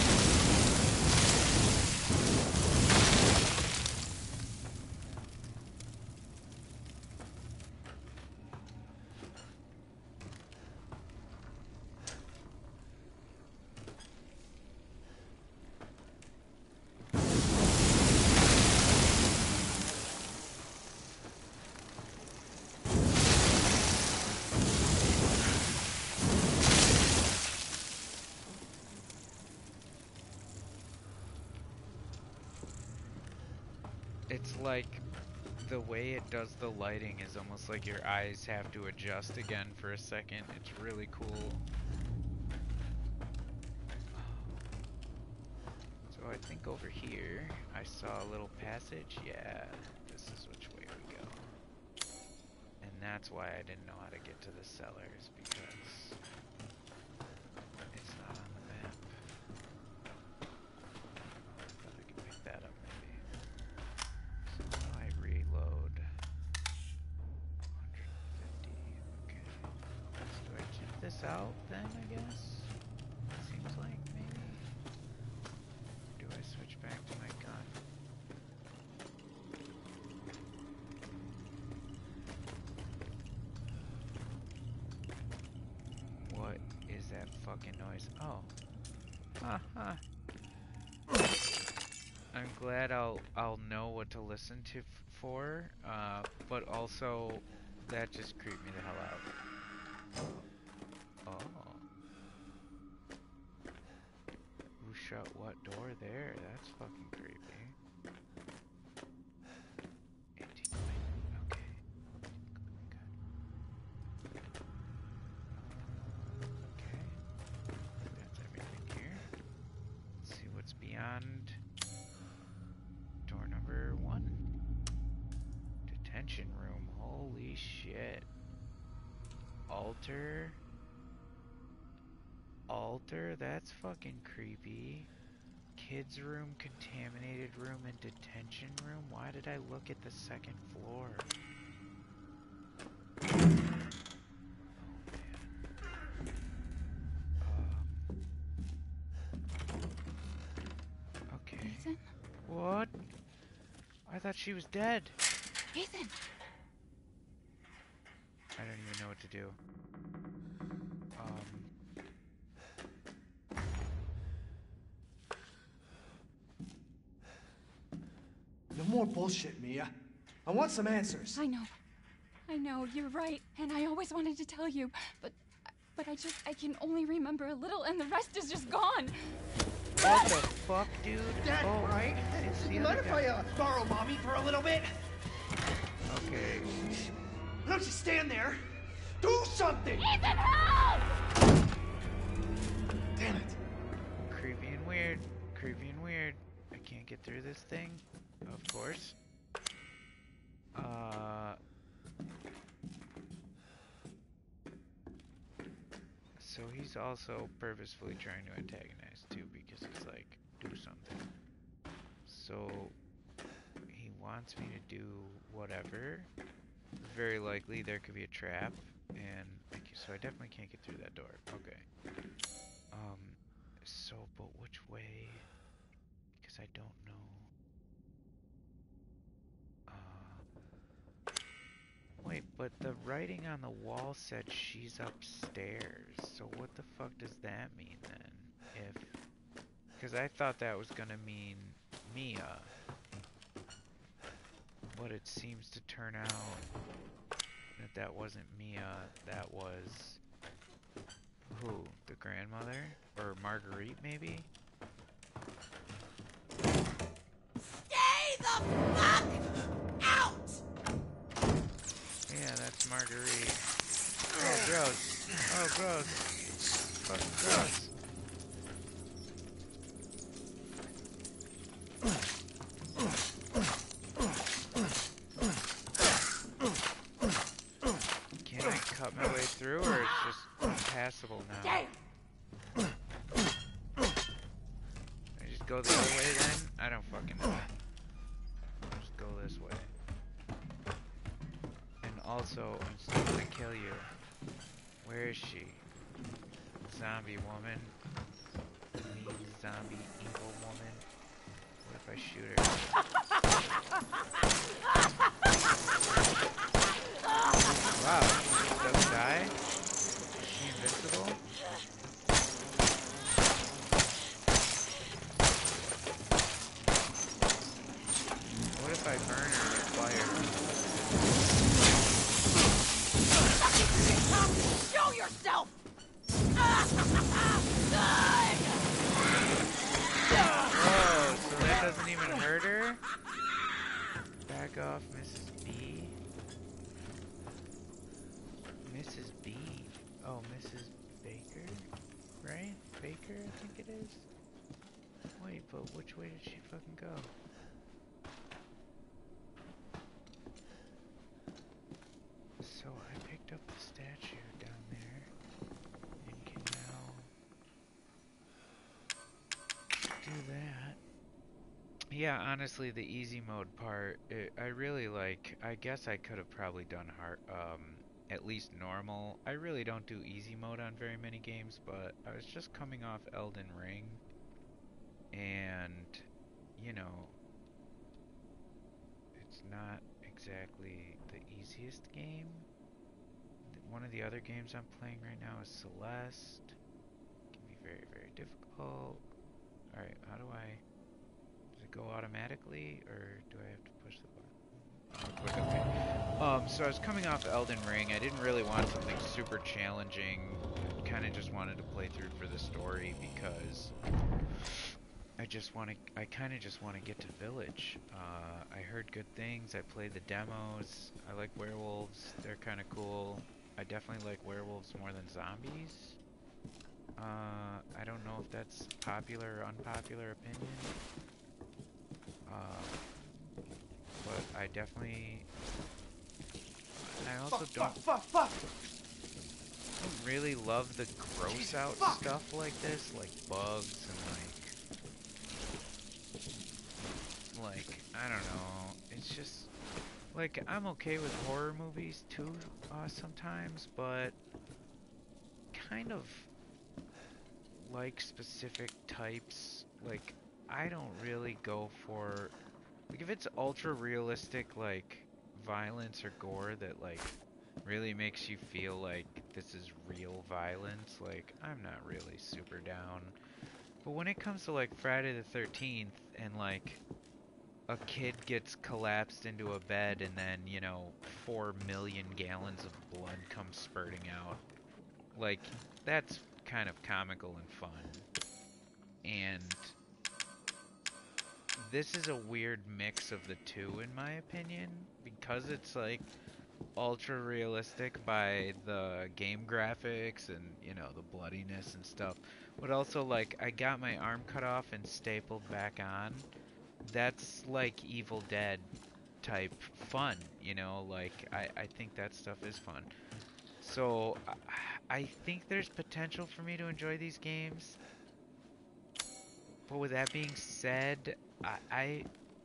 Speaker 1: It's like the way it does the lighting is almost like your eyes have to adjust again for a second. It's really cool. So I think over here I saw a little passage. Yeah, this is which way we go. And that's why I didn't know how to get to the cellars, because it's not on the map. I thought I could pick that up maybe. So how do I reload? 150, okay. So do I check this out then, I guess? Seems like maybe. Do I switch back to my gun? What is that fucking noise? Oh. Haha. I'm glad I'll know what to listen to for, but also that just creeped me the hell out. Oh. Who shut what door there? That's fucking creepy. 18 point. Okay. Okay. That's everything here. Let's see what's beyond door number 1. Detention room. Holy shit. Altar. altar? That's fucking creepy. Kids room, contaminated room, and detention room? Why did I look at the second floor? Okay.
Speaker 4: Ethan?
Speaker 1: What? I thought she was dead.
Speaker 4: Ethan!
Speaker 1: I don't even know what to do.
Speaker 5: No more bullshit, Mia. I want some answers.
Speaker 4: I know, you're right, and I always wanted to tell you, but I can only remember a little, and the rest is just gone.
Speaker 1: What the fuck, dude?
Speaker 5: Dad, right?
Speaker 1: It's the
Speaker 5: You
Speaker 1: other
Speaker 5: mind if
Speaker 1: guy.
Speaker 5: I borrow Mommy for a little bit?
Speaker 1: Okay.
Speaker 5: Why don't you stand there? Do something!
Speaker 4: Ethan, help!
Speaker 5: Damn it.
Speaker 1: Creepy and weird. Creepy and weird. I can't get through this thing. Of course. So he's also purposefully trying to antagonize too, because he's like, do something. So he wants me to do whatever. Very likely there could be a trap, and so I definitely can't get through that door. Okay. So, but which way? Because I don't know. Wait, but the writing on the wall said she's upstairs. So what the fuck does that mean then? Because I thought that was gonna mean Mia. But it seems to turn out that wasn't Mia, that was... Who? The grandmother? Or Marguerite, maybe?
Speaker 6: Stay the fuck out!
Speaker 1: Yeah, that's Marguerite. Oh, gross. Oh, gross. Fucking gross. Can I cut my way through, or it's just impassable now?
Speaker 6: Damn!
Speaker 1: I just go the other way then? I don't fucking know. Just go this way. And also, I'm still gonna kill you. Where is she? Zombie woman. Mean zombie evil woman. What if I shoot her? Wow, she just doesn't die? Is she invincible? What if I burn her with fire?
Speaker 6: Show yourself!
Speaker 1: Whoa, so that doesn't even hurt her? Back off, Mrs. B. Mrs. B. Oh, Mrs. Baker? Right? Baker, I think it is? Wait, but which way did she fucking go? So I picked up the statue down there and can now do that. Yeah, honestly, the easy mode part, I really like. I guess I could have probably done hard, at least normal. I really don't do easy mode on very many games, but I was just coming off Elden Ring, and you know, it's not exactly the easiest game. One of the other games I'm playing right now is Celeste. It can be very, very difficult. Alright, how do I... Does it go automatically, or do I have to push the button? Okay. So I was coming off Elden Ring. I didn't really want something super challenging. Kind of just wanted to play through for the story, because I kind of just want to get to Village. I heard good things. I played the demos. I like werewolves. They're kind of cool. I definitely like werewolves more than zombies. I don't know if that's popular or unpopular opinion. But I definitely... I also don't really love the gross out stuff like this, like bugs and like I don't know. It's just like I'm okay with horror movies too sometimes, but kind of like specific types. Like I don't really go for like if it's ultra realistic like violence or gore that like really makes you feel like this is real violence, like I'm not really super down. But when it comes to like Friday the 13th and like a kid gets collapsed into a bed and then, you know, 4 million gallons of blood comes spurting out, like that's kind of comical and fun. And this is a weird mix of the two in my opinion, because it's like ultra realistic by the game graphics and, you know, the bloodiness and stuff, but also like I got my arm cut off and stapled back on. That's like Evil Dead type fun, you know, like I think that stuff is fun. So I think there's potential for me to enjoy these games. But with that being said, I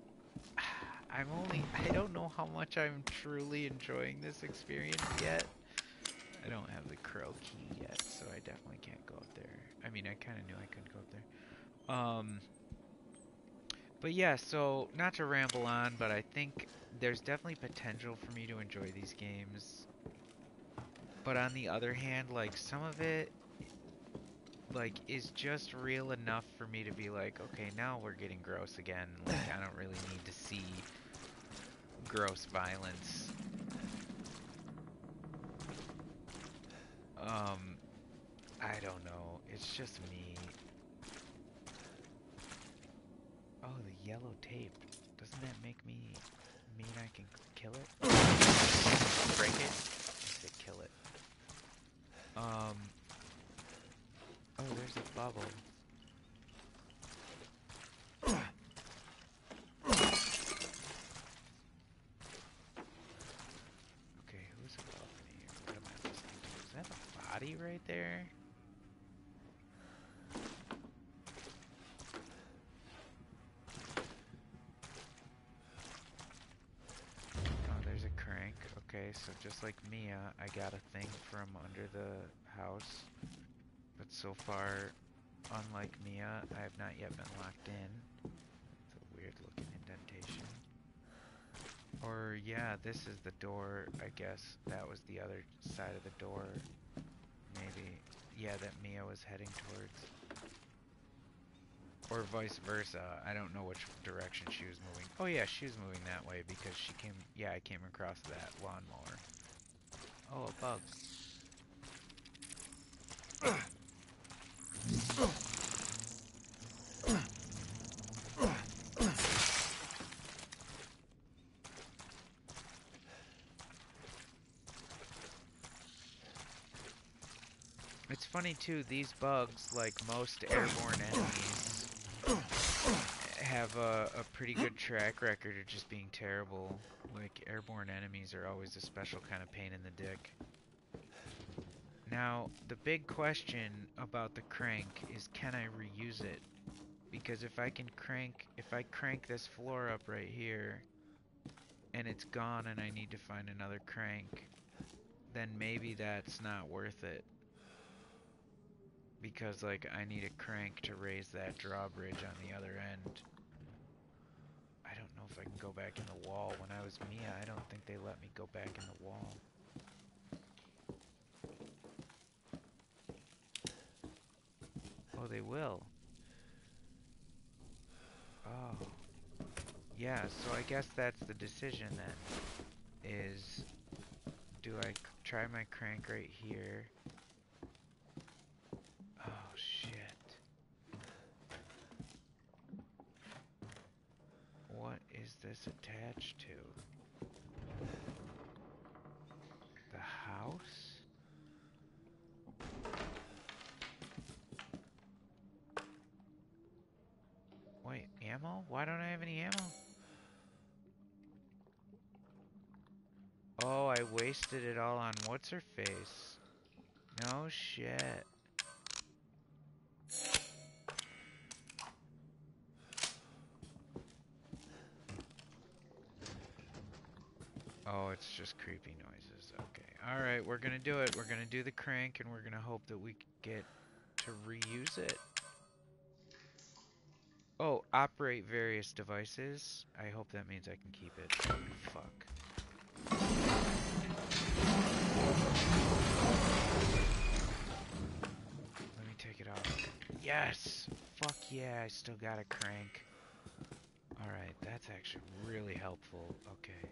Speaker 1: don't know how much I'm truly enjoying this experience yet. I don't have the crow key yet, so I definitely can't go up there. I mean, I kind of knew I couldn't go up there. But yeah, so not to ramble on, but I think there's definitely potential for me to enjoy these games. But on the other hand, like some of it like is just real enough for me to be like, okay, now we're getting gross again. Like I don't really need to see gross violence. I don't know. It's just me. Oh, the yellow tape. Doesn't that make me mean I can kill it? Break it? I said kill it. Oh, there's a bubble. Okay, who's above me? What am I listening to? Is that a body right there? Oh, there's a crank. Okay, so just like Mia, I got a thing from under the house. But so far, unlike Mia, I have not yet been locked in. It's a weird looking indentation. Or yeah, this is the door, I guess. That was the other side of the door. Maybe. Yeah, that Mia was heading towards. Or vice versa. I don't know which direction she was moving. Oh yeah, she was moving that way because she came... Yeah, I came across that lawnmower. Oh, a bug. It's funny too, these bugs, like most airborne enemies, have a pretty good track record of just being terrible. Like, airborne enemies are always a special kind of pain in the dick. Now, the big question about the crank is, can I reuse it? Because if I crank this floor up right here, and it's gone and I need to find another crank, then maybe that's not worth it. Because, like, I need a crank to raise that drawbridge on the other end. I don't know if I can go back in the wall. When I was Mia, I don't think they let me go back in the wall. Oh, they will. Oh. Yeah, so I guess that's the decision then. Is, do I try my crank right here? Oh, shit. What is this attached to? The house? Wait, ammo? Why don't I have any ammo? Oh, I wasted it all on what's-her-face. No shit. Oh, it's just creepy noises. Okay. Alright, we're gonna do it. We're gonna do the crank, and we're gonna hope that we get to reuse it. Oh, operate various devices. I hope that means I can keep it. Fuck. Let me take it off. Yes! Fuck yeah, I still got a crank. Alright, that's actually really helpful. Okay.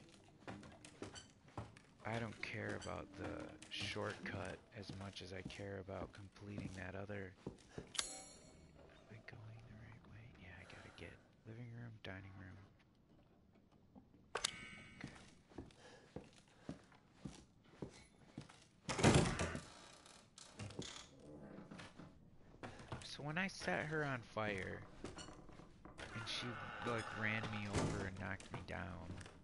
Speaker 1: I don't care about the shortcut as much as I care about completing that other... Am I going the right way? Yeah, I gotta get living room, dining room. So when I set her on fire, and she, like, ran me over and knocked me down,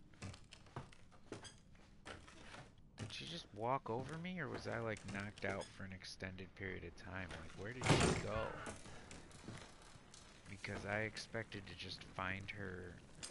Speaker 1: did she just walk over me, or was I, like, knocked out for an extended period of time? Like, where did she go? Because I expected to just find her...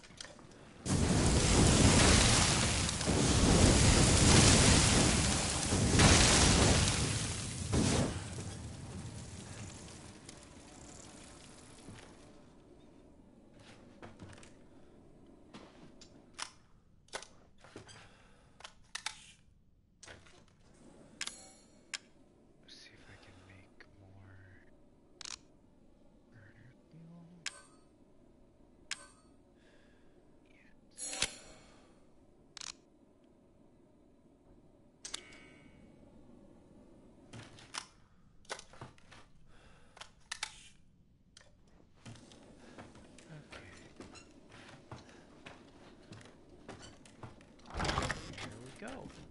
Speaker 1: Go.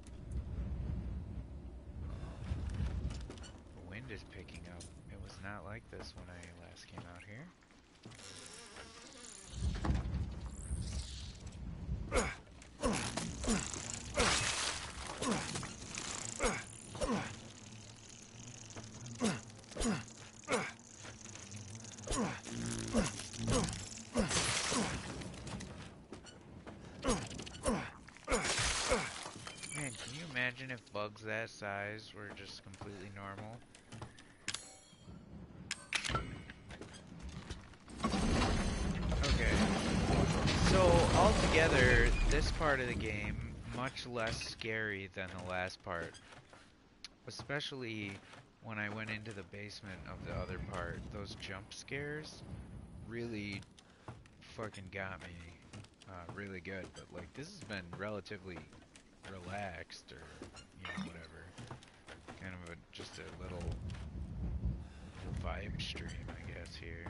Speaker 1: The wind is picking up. It was not like this when I last came out here. Imagine if bugs that size were just completely normal. Okay. So, altogether, this part of the game, much less scary than the last part. Especially when I went into the basement of the other part. Those jump scares really fucking got me. Really good. But, like, this has been relatively... relaxed, or you know, whatever. Kind of just a little vibe stream, I guess, here.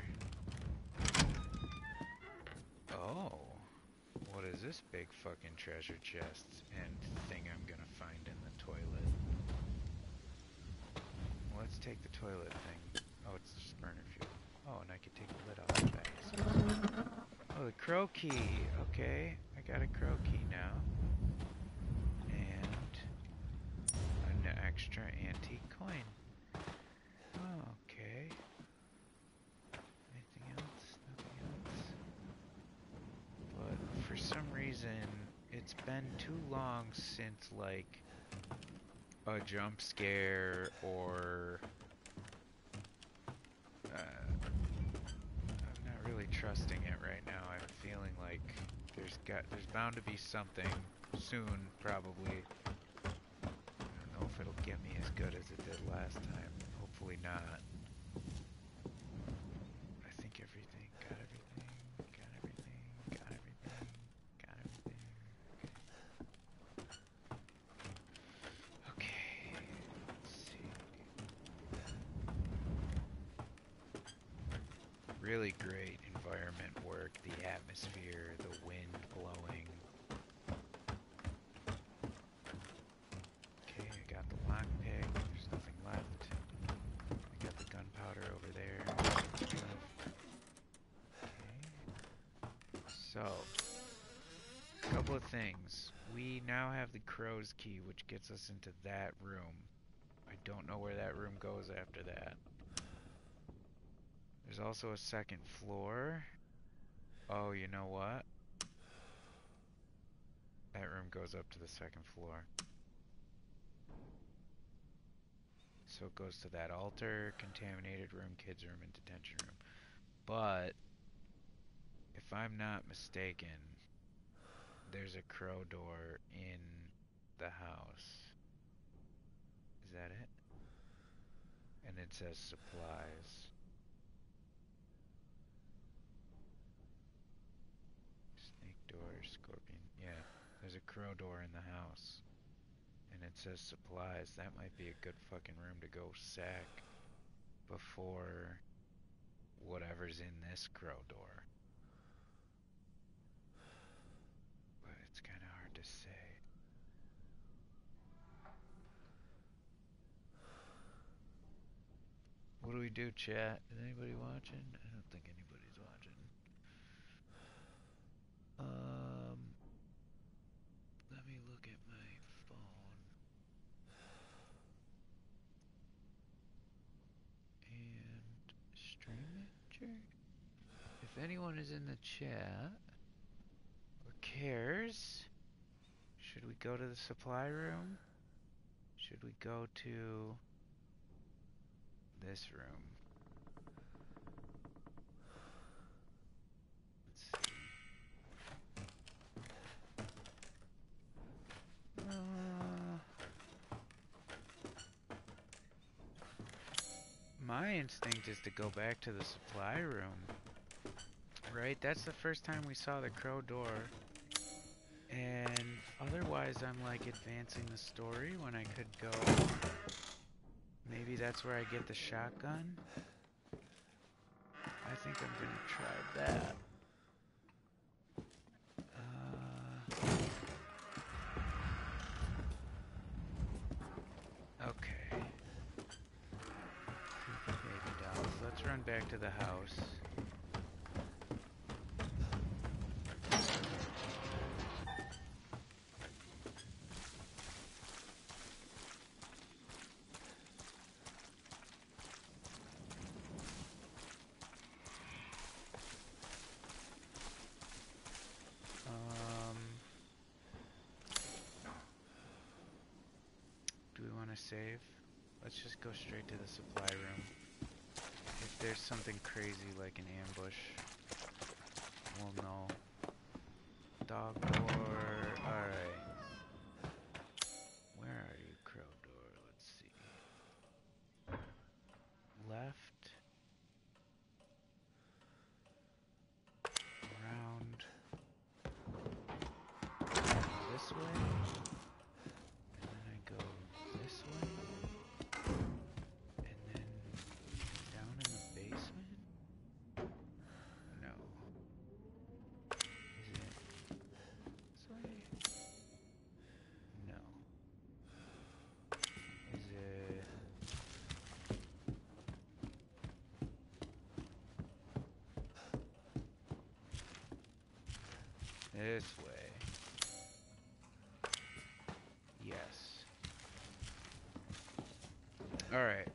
Speaker 1: Oh, what is this big fucking treasure chest and thing I'm gonna find in the toilet? Let's take the toilet thing. Oh, it's just burner fuel. Oh, and I can take the lid off the bag. Oh, the crow key. Okay, I got a crow key now. An extra antique coin. Oh, okay. Anything else? Nothing else. But for some reason, it's been too long since, like, a jump scare or... I'm not really trusting it right now. I'm feeling like there's bound to be something soon, probably. If it'll get me as good as it did last time. Hopefully not. I think everything, got everything, got everything, got everything, got everything. Okay. Let's see. Really great environment work, the atmosphere, the wind blowing. So, a couple of things. We now have the crow's key, which gets us into that room. I I don't know where that room goes after that. There's also a second floor. Oh, you know what? That room goes up to the second floor. So it goes to that altar, contaminated room, kids room, and detention room. But if I'm not mistaken, there's a crow door in the house. Is that it? And it says supplies. Snake door, scorpion. Yeah, there's a crow door in the house. And it says supplies. That might be a good fucking room to go sack before whatever's in this crow door. But it's kind of hard to say. What do we do, chat? Is anybody watching? I don't think anybody's watching. Let me look at my phone. And stream manager? If anyone is in the chat or cares, should we go to the supply room? Should we go to this room? Let's see. My instinct is to go back to the supply room. Right? That's the first time we saw the crow door. And otherwise I'm like advancing the story when I could go. Maybe that's where I get the shotgun. I think I'm gonna try that. Okay. Creepy baby dolls. Let's run back to the house. Save. Let's just go straight to the supply room. If there's something crazy like an ambush, we'll know. Dog door. Alright. Where are you, crow door? Let's see. Left. Around. This way. This way, and then down in the basement? No. Is it this way? No. Is it... this way? Yes. Alright.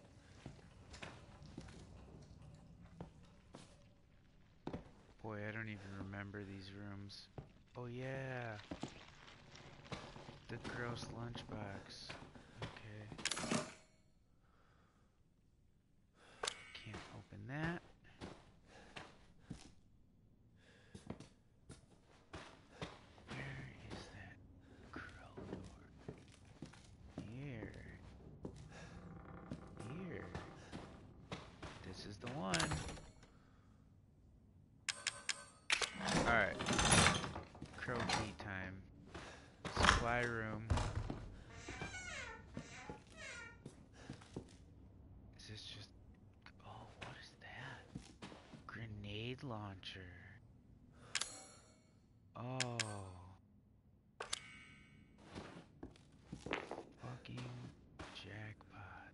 Speaker 1: Boy, I don't even remember these rooms. Oh yeah. The gross lunchbox. Okay. Can't open that. Where is that crow door? Here. Here. This is the one. Alright. Crow key time. Supply room. Is this just... oh, what is that? Grenade launcher. Oh. Fucking jackpot.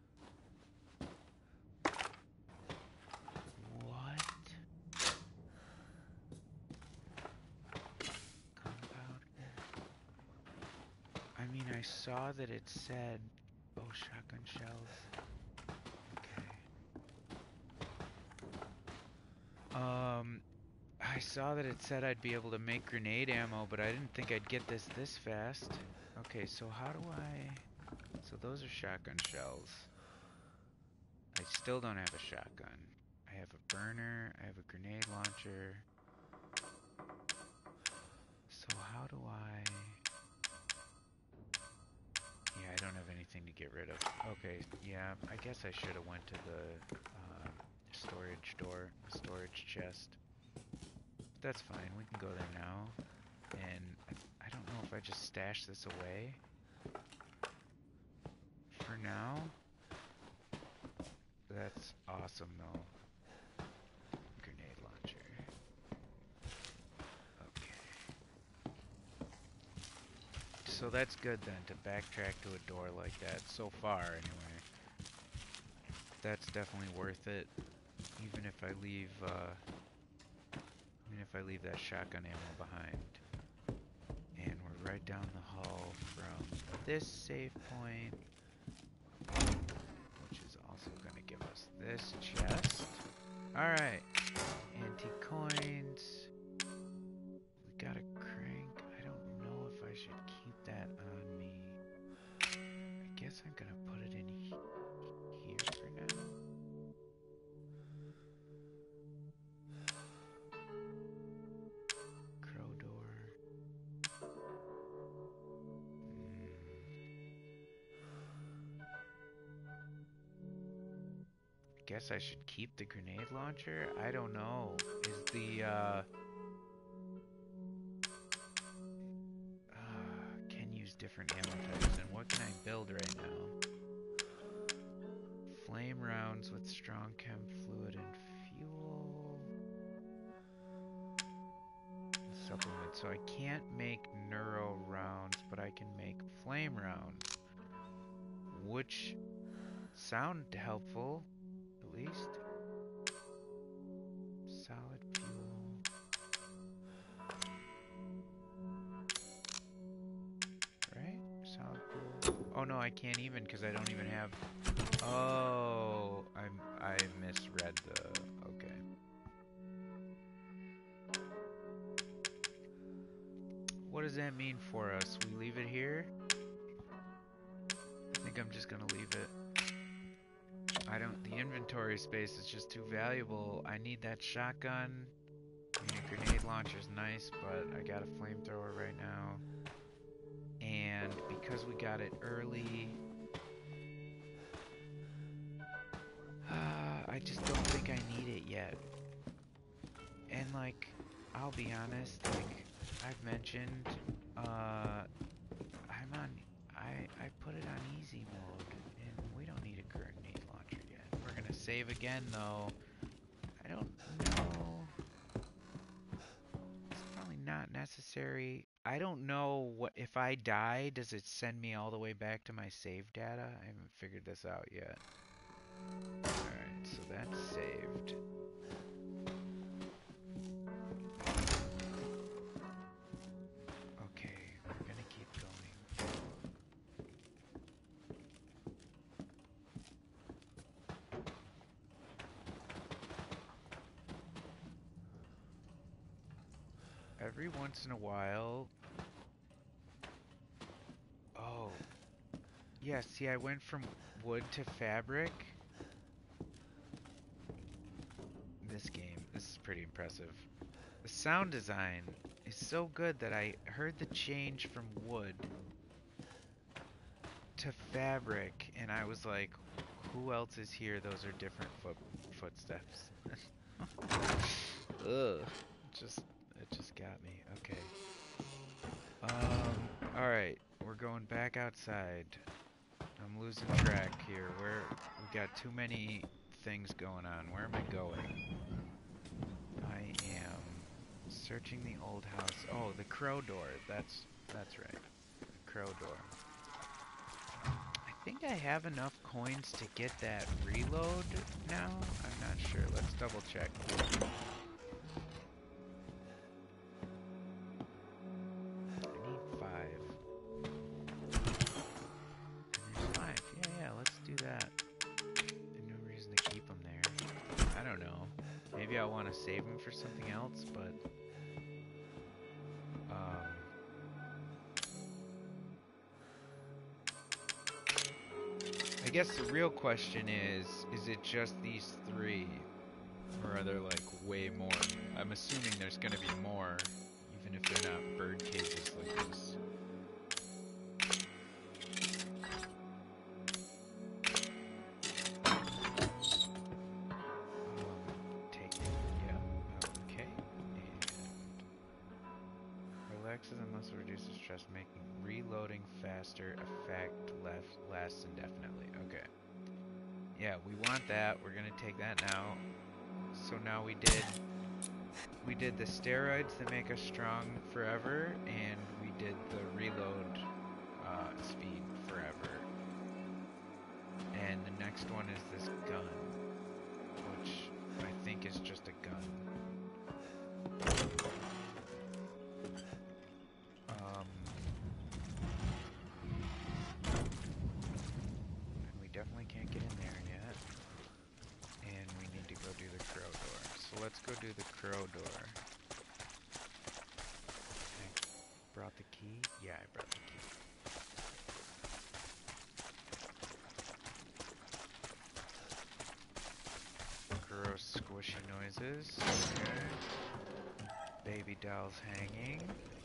Speaker 1: What? Gunpowder? I mean, I saw that it said Oh, shotgun shells. Okay. I saw that it said I'd be able to make grenade ammo, but I didn't think I'd get this fast. Okay, so how do I... So those are shotgun shells. I still don't have a shotgun. I have a burner, I have a grenade launcher. So how do I... Yeah, I don't have anything to get rid of. Okay, yeah, I guess I should have went to the storage door, storage chest. That's fine, we can go there now. And I don't know if I just stash this away. For now. That's awesome though. Grenade launcher. Okay. So that's good then, to backtrack to a door like that, so far anyway. That's definitely worth it. Even if I leave that shotgun ammo behind. And we're right down the hall from this save point, which is also going to give us this chest. Alright, antique coins. We got a crank. I don't know if I should keep that on me. I guess I'm going to put it in here for now. Guess I should keep the grenade launcher? I don't know. Is the, can use different ammo types, and what can I build right now? Flame rounds with strong chem fluid and fuel. Supplement. So I can't make neuro rounds, but I can make flame rounds. Which sound helpful. At least. Solid fuel. Right? Solid fuel. Oh no, I can't even because I don't even have... Oh, I misread the... Okay. What does that mean for us? We leave it here? I think I'm just gonna leave it. The inventory space is just too valuable. I need that shotgun. I mean, a grenade launcher's nice, but I got a flamethrower right now. And because we got it early, I just don't think I need it yet. And like, I'll be honest, like I've mentioned, I put it on easy mode, and we don't need a grenade launcher yet. We're gonna save again though. I don't know. It's probably not necessary. I don't know what if I die, does it send me all the way back to my save data? I haven't figured this out yet. Alright, so that's saved. Okay, we're gonna keep going. Every once in a while... Oh. Yeah, see, I went from wood to fabric. This game, this is pretty impressive. The sound design is so good that I heard the change from wood to fabric, and I was like, who else is here? Those are different footsteps. Ugh. It just got me. Okay. Alright. We're going back outside. I'm losing track here. We got too many things going on. Where am I going? I am searching the old house. Oh, the crow door. That's right. The crow door. I think I have enough coins to get that reload now. I'm not sure. Let's double check. I need 5. And there's 5. Yay. to save him for something else, but I guess the real question is it just these 3? Or are there, like, way more? I'm assuming there's gonna be more, even if they're not bird cages like this. Take it. Yeah. Okay. And relaxes and muscle reduces stress, making reloading faster, effect lasts indefinitely. Okay. Yeah, we want that. We're gonna take that now. So now we did the steroids that make us strong forever, and we did the reload speed forever. And the next one is this gun, which I think is just a gun. And we definitely can't get in there yet. And we need to go do the crow door. So let's go do the crow door. I brought the key? Yeah, I brought the key. Gross squishy noises. Okay. Baby dolls hanging.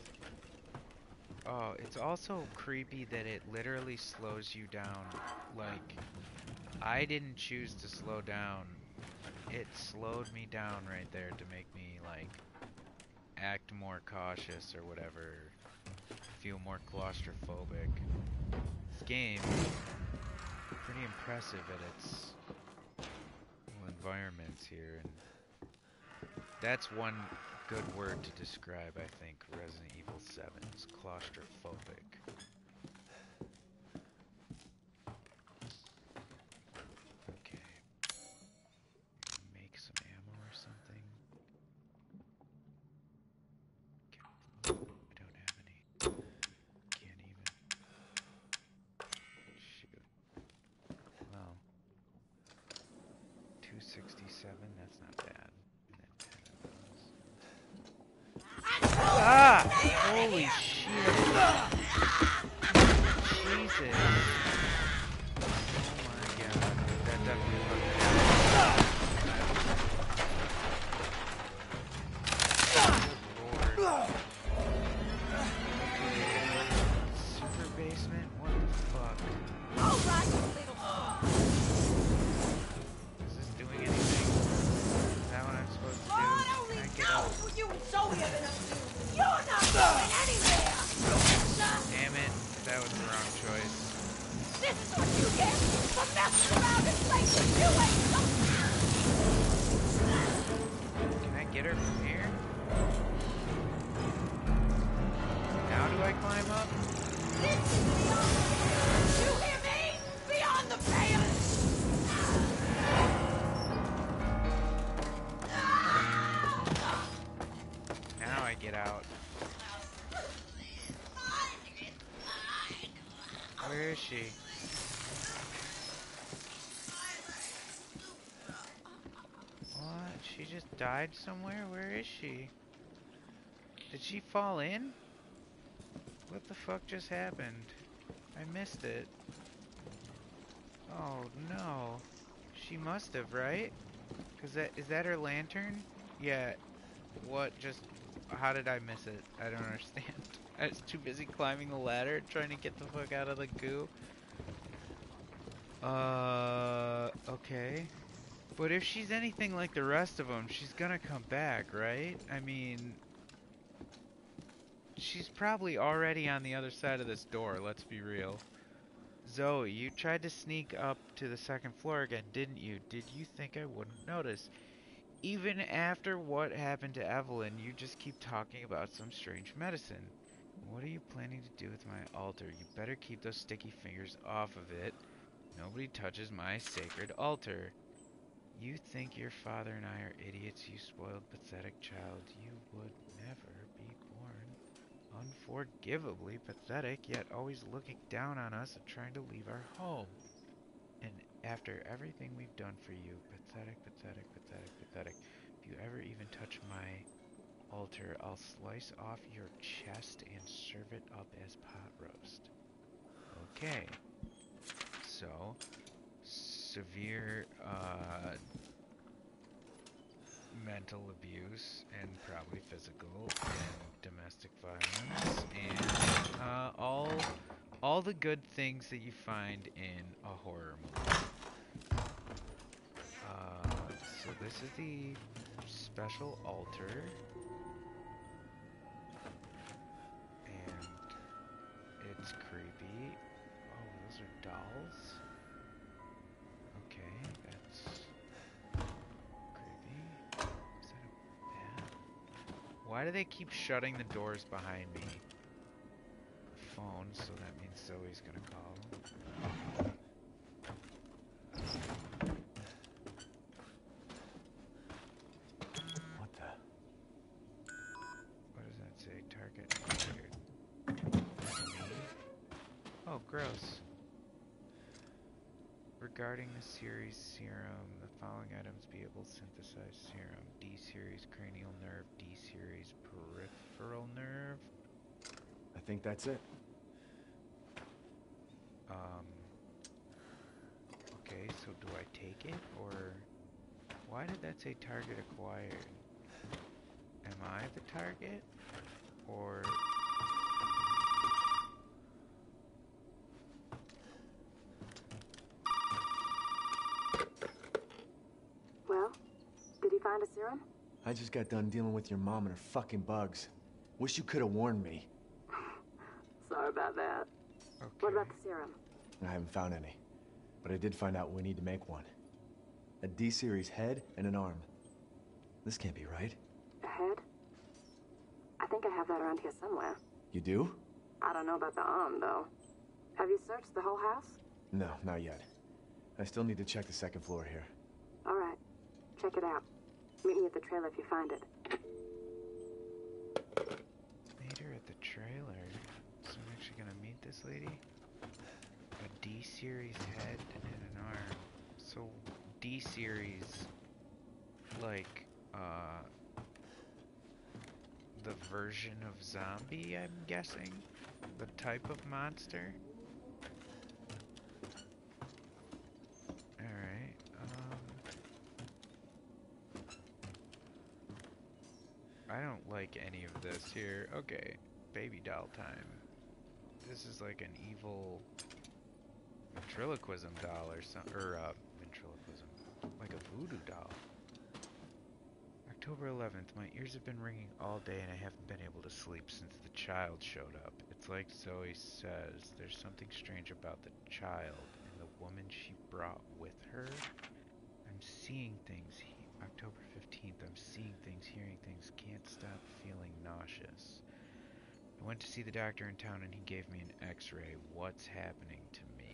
Speaker 1: Oh, it's also creepy that it literally slows you down. Like, I didn't choose to slow down. It slowed me down right there to make me, like, act more cautious or whatever. Feel more claustrophobic. This game, pretty impressive at its environments here. And that's one good word to describe, I think, Resident Evil 7 is claustrophobic. That's not bad. And then 10 of those. Ah! Holy shit! Jesus! Oh my god. That definitely looked bad. Good lord. Super basement? What the fuck?
Speaker 6: Alright, you little... You and Zoe are gonna do. You're not going anywhere!
Speaker 1: Damn it, that was the wrong choice.
Speaker 6: This is what you get for messing around in places you ain't.
Speaker 1: Can I get her from here? Now do I climb up?
Speaker 6: This is beyond the pale. You hear me? Beyond the pale!
Speaker 1: Get out. Where is she? What? She just died somewhere? Where is she? Did she fall in? What the fuck just happened? I missed it. Oh no. She must have, right? Is that her lantern? Yeah. What just... How did I miss it? I don't understand. I was too busy climbing the ladder trying to get the fuck out of the goo. Okay. But if she's anything like the rest of them, she's gonna come back, right? I mean... She's probably already on the other side of this door, let's be real. Zoe, you tried to sneak up to the second floor again, didn't you? Did you think I wouldn't notice? Even after what happened to Evelyn, you just keep talking about some strange medicine. What are you planning to do with my altar? You better keep those sticky fingers off of it. Nobody touches my sacred altar. You think your father and I are idiots, you spoiled, pathetic child. You would never be born. Unforgivably pathetic, yet always looking down on us and trying to leave our home. And after everything we've done for you, pathetic, pathetic, pathetic, pathetic. If you ever even touch my altar, I'll slice off your chest and serve it up as pot roast. Okay. So, severe mental abuse and probably physical and domestic violence and all the good things that you find in a horror movie. So this is the special altar, and it's creepy. Oh, those are dolls. Okay, that's creepy. Is that a bat? Why do they keep shutting the doors behind me? Phone, so that means Zoe's gonna call.
Speaker 3: What the?
Speaker 1: What does that say? Target cleared. Oh, gross. Regarding the series serum, the following items be able to synthesize serum. D-series cranial nerve, D-series peripheral nerve.
Speaker 3: I think that's it.
Speaker 1: Okay, so do I take it, or why did that say target acquired? Am I the target, or...
Speaker 2: Well, did you find a serum?
Speaker 3: I just got done dealing with your mom and her fucking bugs. Wish you could have warned me.
Speaker 2: Sorry about that.
Speaker 1: Okay.
Speaker 2: What about the serum?
Speaker 3: I haven't found any. But I did find out we need to make one. A D-series head and an arm. This can't be right.
Speaker 2: A head? I think I have that around here somewhere.
Speaker 3: You do?
Speaker 2: I don't know about the arm, though. Have you searched the whole house?
Speaker 3: No, not yet. I still need to check the second floor here.
Speaker 2: All right. Check it out. Meet me at the trailer if you find it.
Speaker 1: Meet her at the trailer. So I'm actually gonna meet this lady? A D-series head and an arm. So D-series, like, the version of zombie, I'm guessing? The type of monster? Alright, I don't like any of this here. Okay, baby doll time. This is like an evil ventriloquism doll or something, or ventriloquism, like a voodoo doll. October 11th, my ears have been ringing all day and I haven't been able to sleep since the child showed up. It's like Zoe says, there's something strange about the child and the woman she brought with her. I'm seeing things. October 15th, I'm seeing things, hearing things, can't stop feeling nauseous. I went to see the doctor in town and he gave me an x-ray. What's happening to me?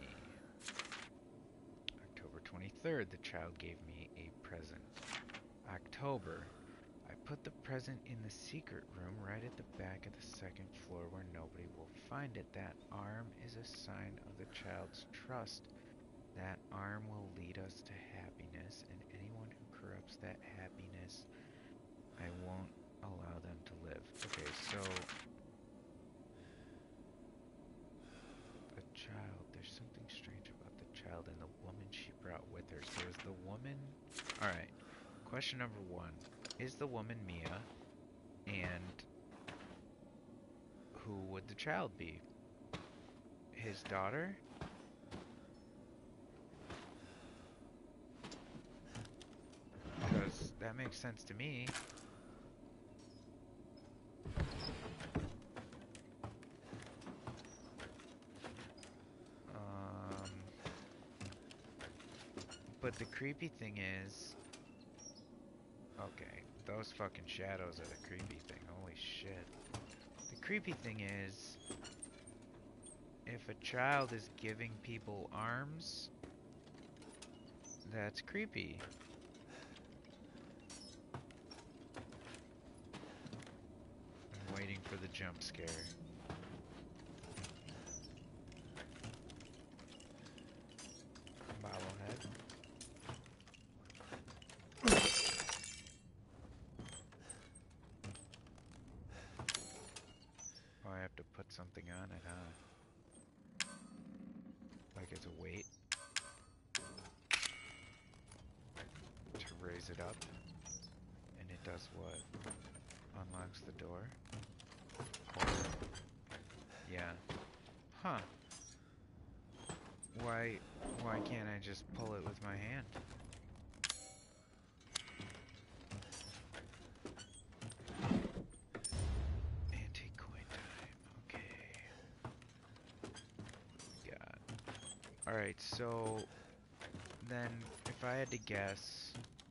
Speaker 1: October 23rd, the child gave me a present. October, I put the present in the secret room right at the back of the second floor where nobody will find it. That arm is a sign of the child's trust. That arm will lead us to happiness, and anyone who corrupts that happiness, I won't allow them to live. Okay, so the child, there's something strange about the child and the woman she brought with her. So is the woman... Alright, question number one. Is the woman Mia? And who would the child be? His daughter? Because that makes sense to me. But the creepy thing is... Okay, those fucking shadows are the creepy thing. Holy shit. The creepy thing is... If a child is giving people arms... That's creepy. I'm waiting for the jump scare. Bobblehead. something on it, huh? Like it's a weight to raise it up, and it does what? Unlocks the door? Or, yeah. Huh. Why can't I just pull it with my hand? Antique coin time. Okay. God. Alright, so then if I had to guess,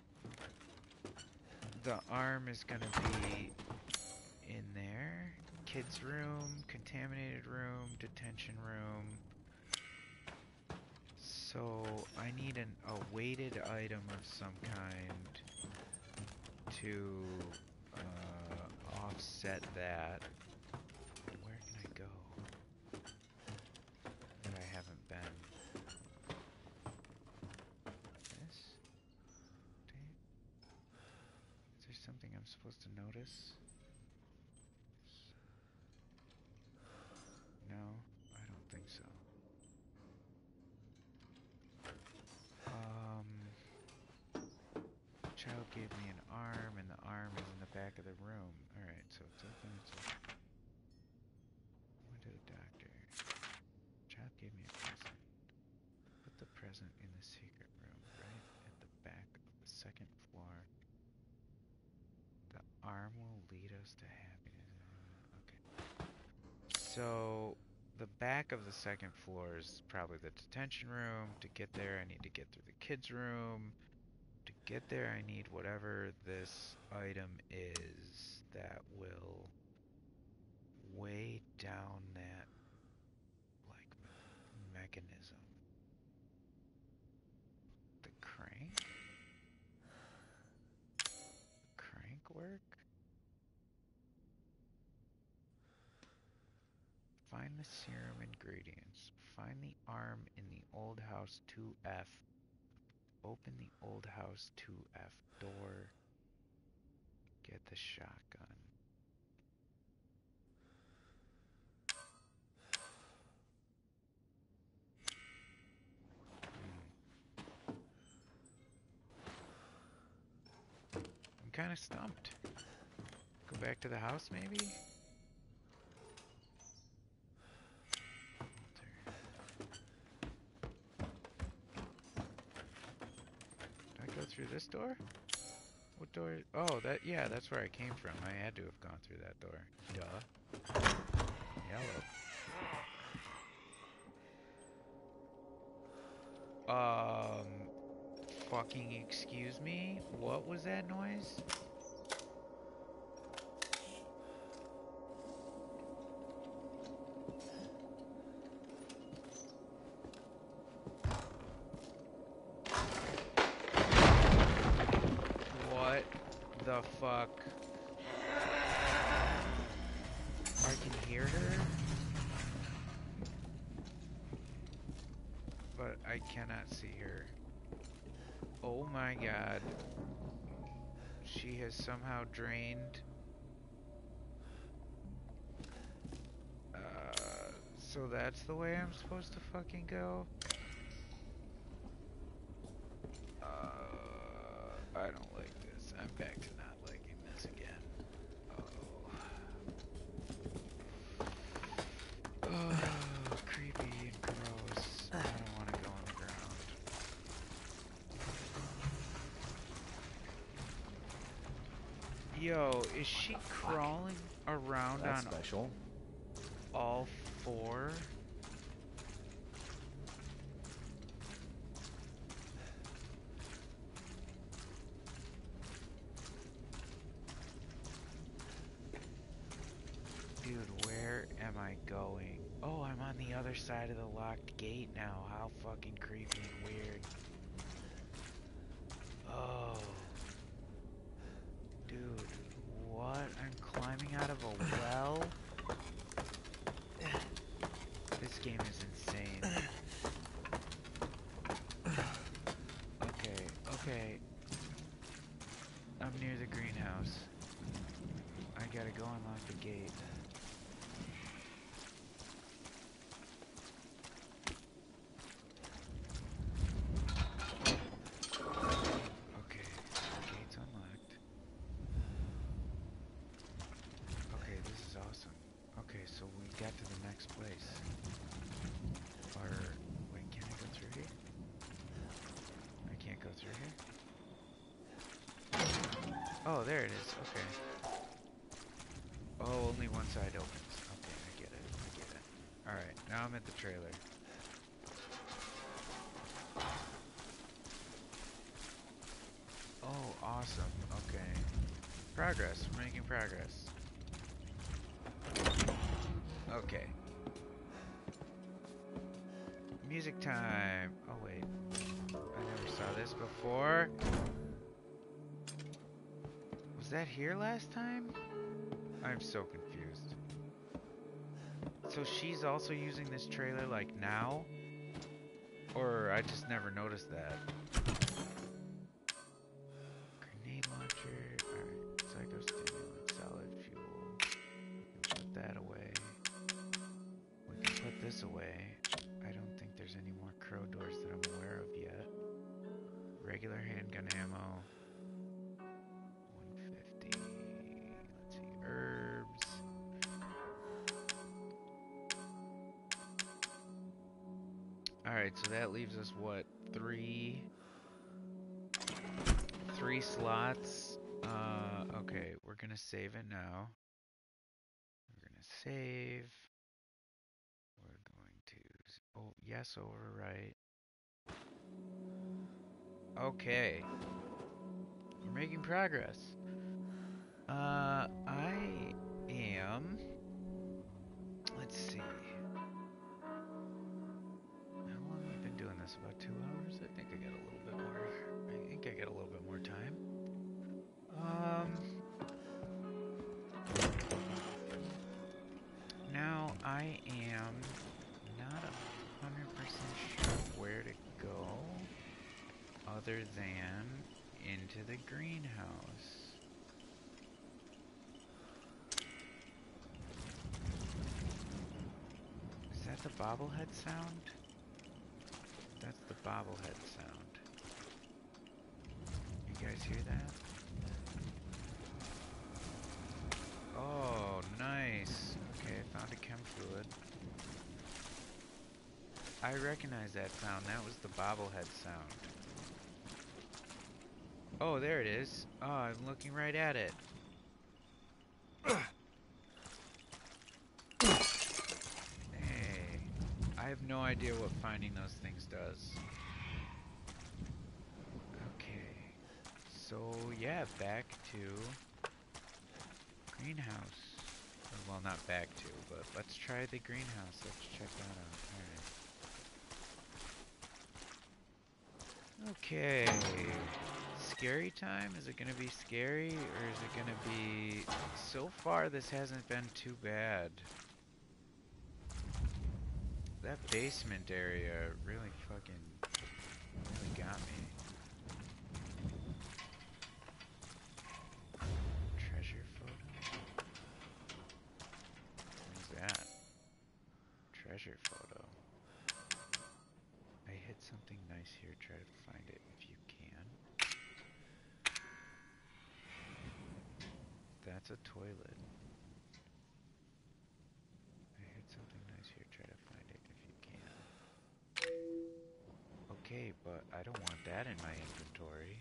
Speaker 1: the arm is gonna be in there. Kids room, contaminated room, detention room. So I need a weighted item of some kind to offset that. Where can I go that I haven't been? This? Damn. Is there something I'm supposed to notice? No, I don't think so. Child gave me an arm, and the arm is in the back of the room. Alright, so it's open, it's open. Went to the doctor. Child gave me a present. Put the present in the secret room, right at the back of the second floor. The arm will lead us to happiness. Okay. So, the back of the second floor is probably the detention room. To get there, I need to get through the kids' room. To get there, I need whatever this item is that will weigh down that, like, mechanism. The crank? The crank work? Find the serum ingredients. Find the arm in the old house 2F. Open the old house 2F door. Get the shotgun. I'm kind of stumped. Go back to the house, maybe? Did I go through this door? What door? Oh, yeah, that's where I came from. I had to have gone through that door. Duh. Yellow. Fucking excuse me? What was that noise? What the fuck? I can hear her, but I cannot see her. Oh my god. She has somehow drained. So that's the way I'm supposed to fucking go? I don't like this. I'm back to not liking this again. Oh, creepy and gross. I don't want to go on the ground. Yo, is she crawling around
Speaker 3: That's
Speaker 1: on
Speaker 3: special.
Speaker 1: all four? Dude, where am I going? Oh, I'm on the other side of the locked gate now. How fucking creepy and weird. Oh. Dude, what? I'm climbing out of a well? This game is insane. Okay. I'm near the greenhouse. I gotta go unlock the gate. Oh, there it is. Okay. Oh, only one side opens. Okay, I get it. I get it. Alright, now I'm at the trailer. Oh, awesome. Okay. Progress. We're making progress. Okay. Music time. Oh, wait. I never saw this before. Was that here last time? I'm so confused. So she's also using this trailer like now? Or I just never noticed that. Grenade launcher. Alright. Psychostimulant. Solid fuel. We can put that away. We can put this away. I don't think there's any more crow doors that I'm aware of yet. Regular handgun ammo. 150. Let's see. Herbs. Alright, so that leaves us what? Three slots. Okay, we're gonna save it now. We're gonna save. We're going to, oh, yes, overwrite. Okay. We're making progress. I am, let's see. How long have we been doing this? About 2 hours? I think I got a little bit more. I think I got a little bit more time. Now I am not 100% sure where to go other than into the greenhouse. Is that the bobblehead sound? That's the bobblehead sound. You guys hear that? Oh, nice. Okay, I found a chem fluid. I recognize that sound. That was the bobblehead sound. Oh, there it is. Oh, I'm looking right at it. Hey, I have no idea what finding those things does. Okay. So, yeah, back to greenhouse. Well, not back to, but let's try the greenhouse. Let's check that out. Alright. Okay. Scary time? Is it gonna be scary, or is it gonna be... So far, this hasn't been too bad. That basement area really got me. Treasure photo? What is that? Treasure photo. I hit something nice here. Try to find it if you can. That's a toilet. I hit something nice here. Try to find it if you can. Okay, but I don't want that in my inventory.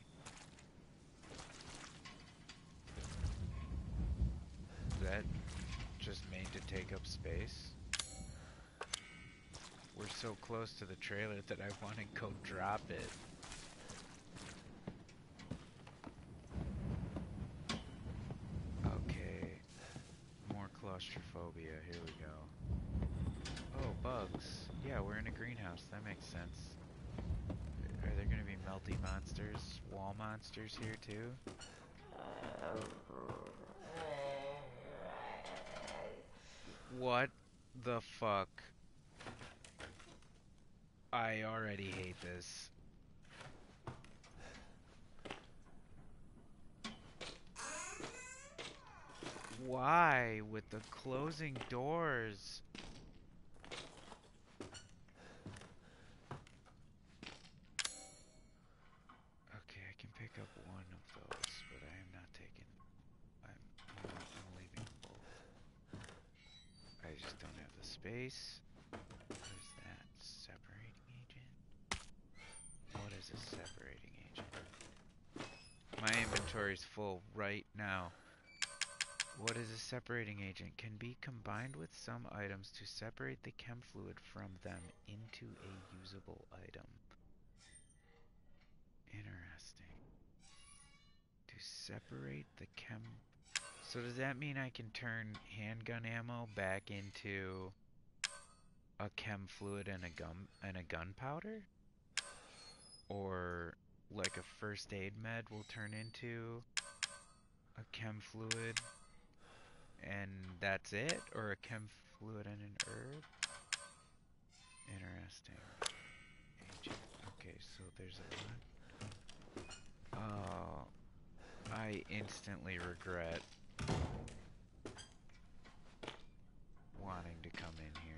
Speaker 1: Is that just made to take up space? We're so close to the trailer that I want to go drop it. Okay. More claustrophobia. Here we go. Oh, bugs. Yeah, we're in a greenhouse. That makes sense. Are there going to be melty monsters, wall monsters here too? What the fuck? I already hate this. Why with the closing doors? Okay, I can pick up one of those, but I am not taking... I'm leaving both. I just don't have the space. What is that? Separating agent? What is a separating agent? My inventory's full right now. What is a separating agent? Can be combined with some items to separate the chem fluid from them into a usable item. Interesting. To separate the chem... So does that mean I can turn handgun ammo back into a chem fluid and a gunpowder? Or like a first aid med will turn into a chem fluid and that's it? Or a chem fluid and an herb? Interesting. Agent. Okay, so there's a lot. Oh, I instantly regret wanting to come in here.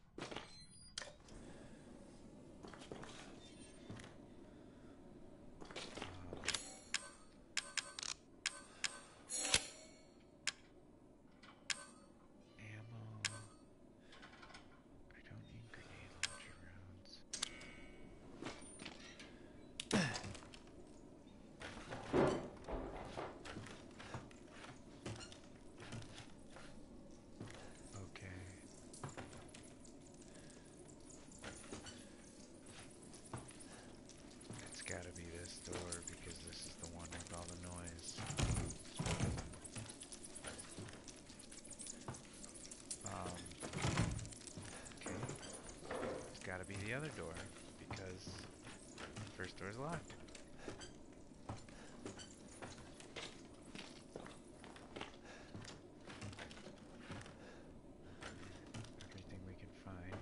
Speaker 1: Gotta be this door because this is the one with all the noise. Okay. It's gotta be the other door because the first door is locked. Everything we can find.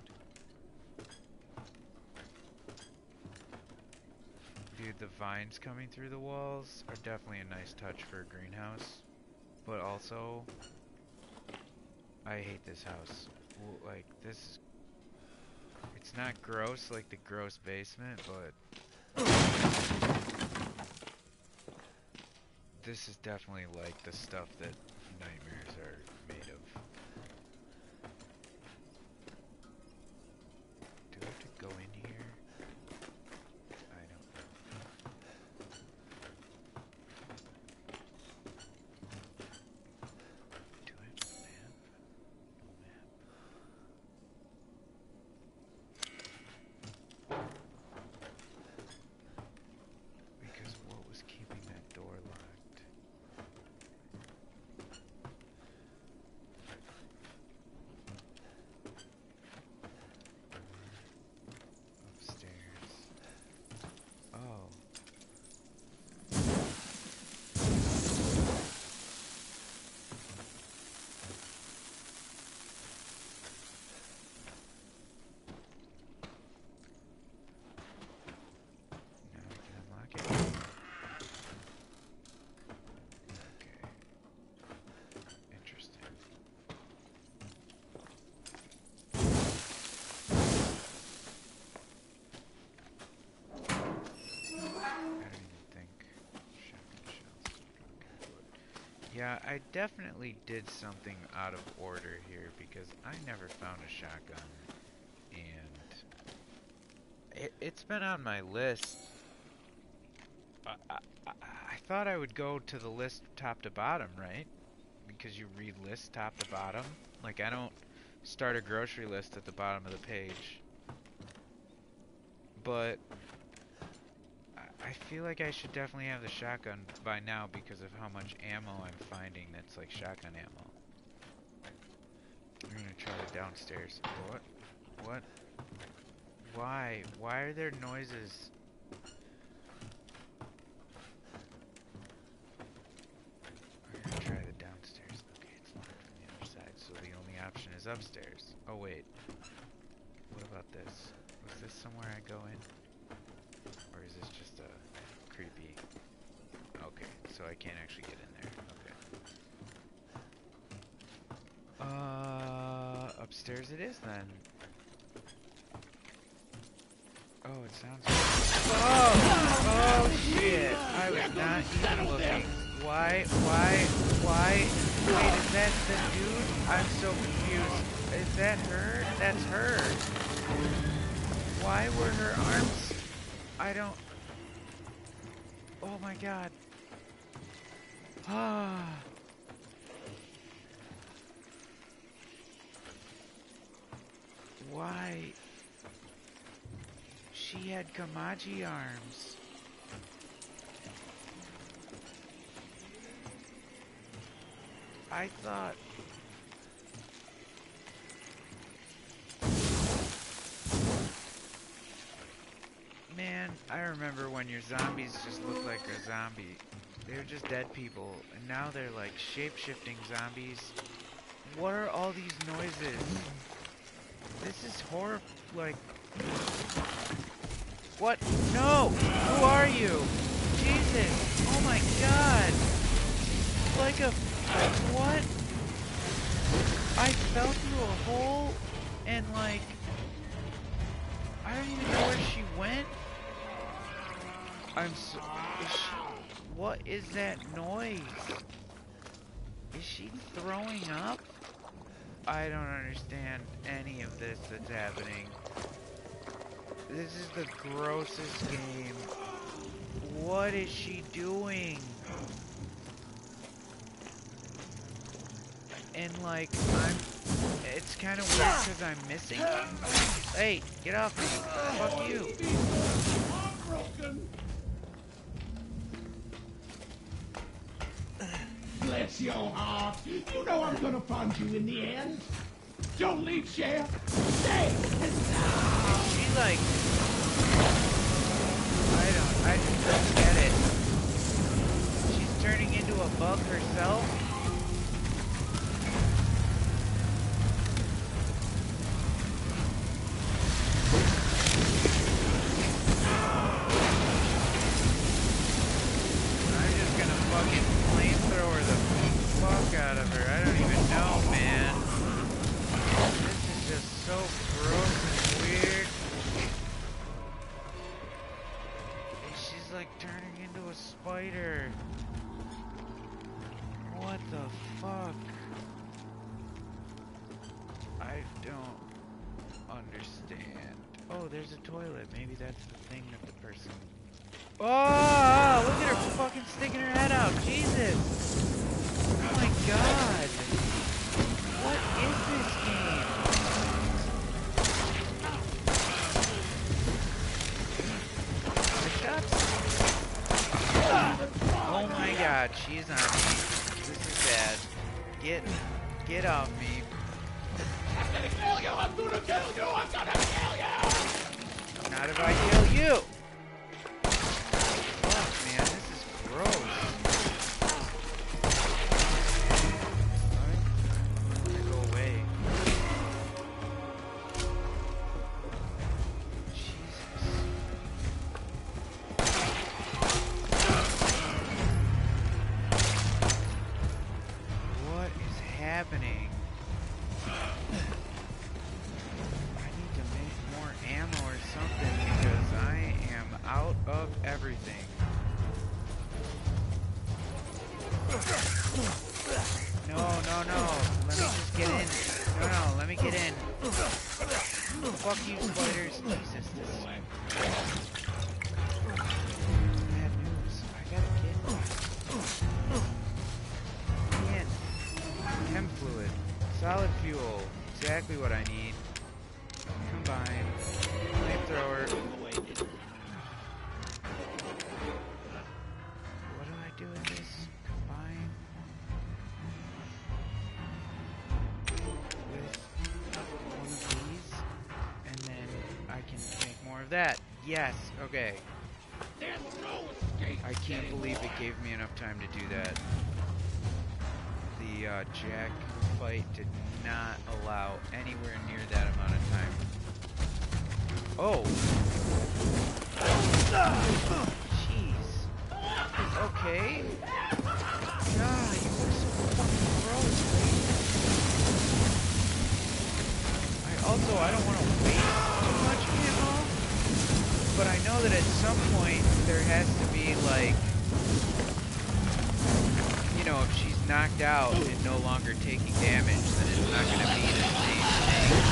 Speaker 1: Dude, the vines coming through the walls are definitely a nice touch for a greenhouse. But also, I hate this house. Like, this... It's not gross like the gross basement, but... This is definitely like the stuff that nightmares are made of. Do I have to go in here? Yeah, I definitely did something out of order here because I never found a shotgun, and it's been on my list. I thought I would go to the list top to bottom, right? Because you read list top to bottom. Like, I don't start a grocery list at the bottom of the page. But I feel like I should definitely have the shotgun by now because of how much ammo I'm finding that's like shotgun ammo. I'm gonna try the downstairs. What? What? Why? Why are there noises? We're gonna try the downstairs. Okay, it's locked from the other side, so the only option is upstairs. Oh wait. What about this? Was this somewhere I go in? Or is this just a creepy... Okay, so I can't actually get in there. Okay. Upstairs it is then. Oh, it sounds... Oh shit! I was not even looking. Why? Wait, is that the dude? I'm so confused. Is that her? That's her. Why were her arms... I don't... Oh my god. Why? She had Kamaji arms. I thought... Man, I remember when your zombies just looked like a zombie. They were just dead people, and now they're like shape-shifting zombies. What are all these noises? This is horrible. Like... What? No! Who are you? Jesus! Oh my god! Like a... What? I fell through a hole, and like... I don't even know where she went. I'm so... What is that noise? Is she throwing up? I don't understand any of this that's happening. This is the grossest game. What is she doing? And like, it's kind of weird because I'm missing. Hey, get off me. Fuck you.
Speaker 7: Bless your heart. You know I'm gonna find you in the end. Don't leave, Sheriff. Stay.
Speaker 1: She like... I just don't get it. She's turning into a bug herself? Out of her. I don't even know, man. This is just so gross and weird. And she's like turning into a spider. What the fuck? I don't understand. Oh, there's a toilet. Maybe that's the thing that the person... Oh, look at her fucking sticking her head out. Jesus. Oh my god! What is this game? Oh my god, she's on me. This is bad. Get off me.
Speaker 7: I'm gonna kill you! I'm gonna kill you! I'm gonna kill you!
Speaker 1: Not if I kill you! Fuck, man, this is gross. Happening. I need to make more ammo or something because I am out of everything. No. Let me just get in. No, let me get in. Fuck you, spiders. Jesus, this is bad news. I gotta get in. Chem fluid. Solid fuel. Exactly what I need. Combine. Flamethrower. What do I do with this? Combine. With one of these. And then I can make more of that. Yes. Okay. I can't believe it gave me enough time to do that. The Jack fight did not allow anywhere near that amount of time. Oh! Jeez. Okay. God, you were so fucking gross, I don't want to waste too much ammo, but I know that at some point there has to be like, you know, if she's knocked out and no longer taking damage, then it's not going to be the same thing.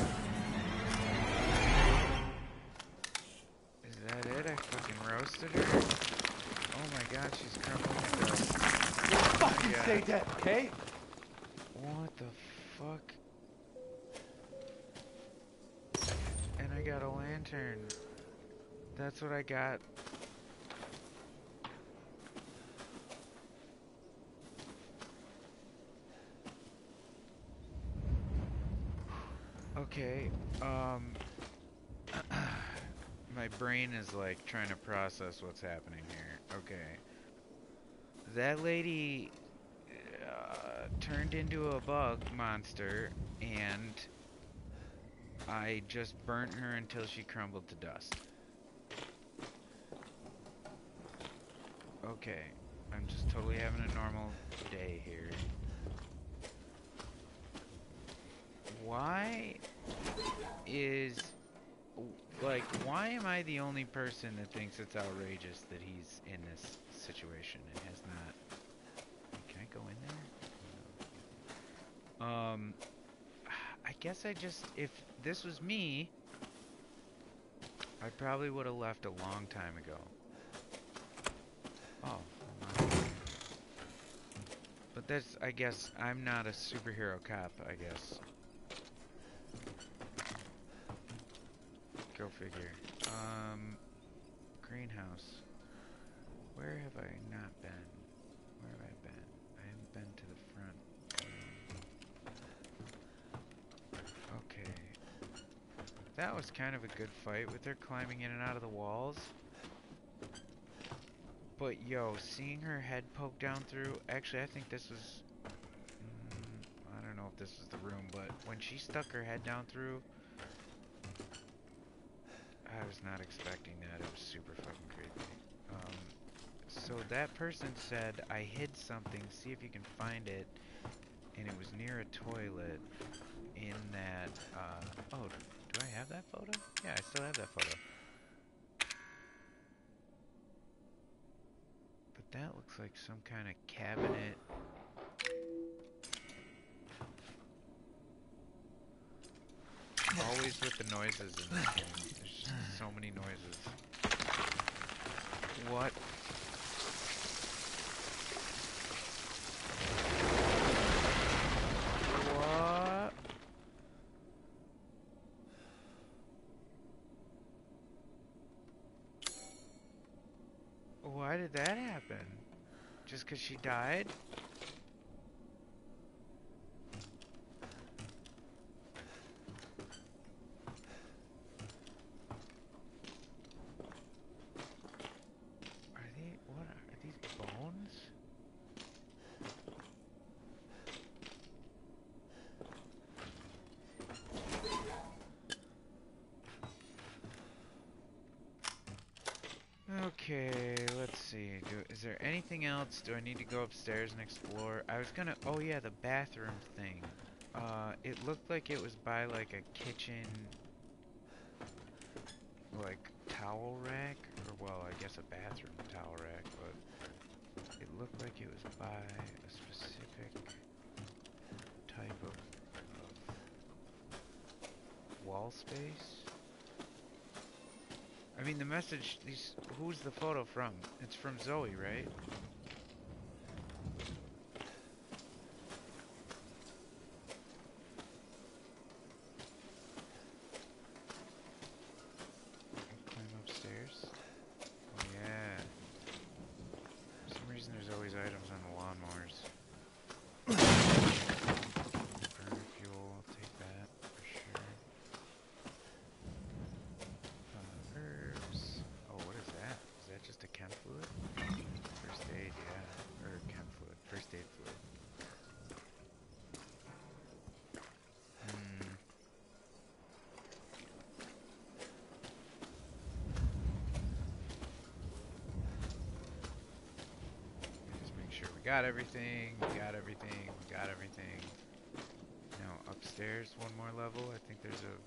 Speaker 1: Is that it? I fucking roasted her?
Speaker 3: stay dead, okay?
Speaker 1: What the fuck? And I got a lantern. That's what I got. Okay, my brain is like trying to process what's happening here. Okay. That lady turned into a bug monster, and I just burnt her until she crumbled to dust. Okay, I'm just totally having a normal day here. Why is, like, why am I the only person that thinks it's outrageous that he's in this situation and has not... Can I go in there? No. I guess I just, if this was me, I probably would have left a long time ago. Oh. But that's, I guess, I'm not a superhero cop, I guess. Go figure. Greenhouse. Where have I not been? Where have I been? I haven't been to the front. Okay. That was kind of a good fight with her climbing in and out of the walls. But yo, seeing her head poke down through... Actually, I think this was... I don't know if this was the room, but when she stuck her head down through... I was not expecting that. It was super fucking creepy. So that person said, I hid something, see if you can find it, and it was near a toilet in that, oh, do I have that photo? Yeah, I still have that photo. But that looks like some kind of cabinet. Always with the noises in this game. There's just so many noises. What? What? Why did that happen? Just 'cause she died? Okay, let's see. Is there anything else? Do I need to go upstairs and explore? I was gonna... Oh yeah, the bathroom thing. It looked like it was by like a kitchen... like towel rack? Or well, I guess a bathroom towel rack, but... It looked like it was by a specific type of wall space. I mean, the message, who's the photo from? It's from Zoe, right? Climb upstairs. Oh, yeah. For some reason, there's always items on the lawnmowers. Burner fuel, I'll take that for sure. Herbs. Oh, what is that? Is that just a chem fluid? First aid, yeah. Or chem fluid. First aid fluid. Just make sure we got everything. We got everything. We got everything. Now, upstairs, one more level. I think there's a...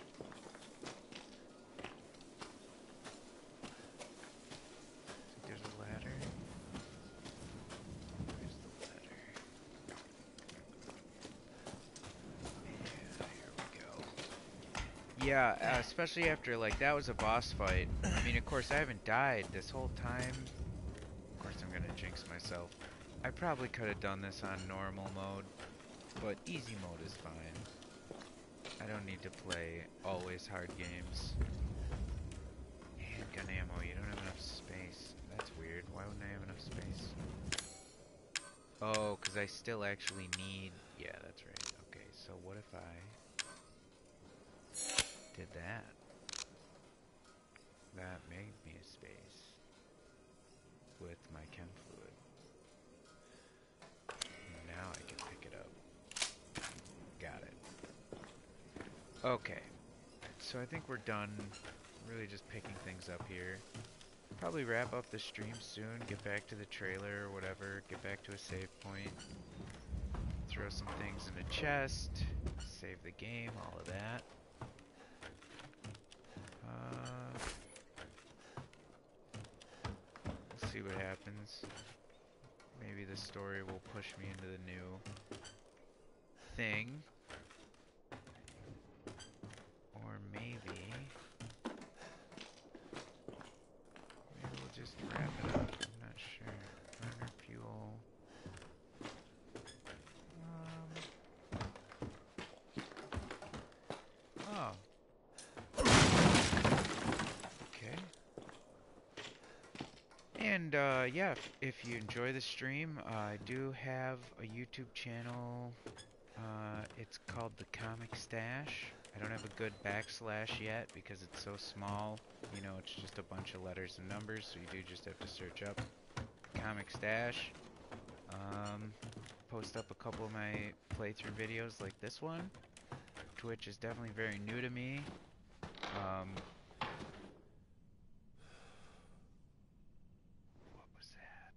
Speaker 1: Yeah, especially after, like, that was a boss fight. I mean, of course, I haven't died this whole time. Of course, I'm gonna jinx myself. I probably could have done this on normal mode, but easy mode is fine. I don't need to play always hard games. Handgun ammo, you don't have enough space. That's weird. Why wouldn't I have enough space? Oh, because I still actually need... Yeah, that's right. Okay, so what if I did that? That made me a space with my chem fluid. Now I can pick it up. Got it. Okay. So I think we're done really just picking things up here. Probably wrap up the stream soon, get back to the trailer or whatever, get back to a save point. Throw some things in a chest, save the game, all of that. We'll see what happens. Maybe the story will push me into the new thing. Or maybe we'll just wrap it up. I'm not sure. Burner fuel. Oh. Okay. And yeah, if you enjoy the stream, I do have a YouTube channel. It's called The Comic Stash. I don't have a good backslash yet because it's so small. You know, it's just a bunch of letters and numbers, so you do just have to search up Comic Stash. Post up a couple of my playthrough videos like this one. Twitch is definitely very new to me. What was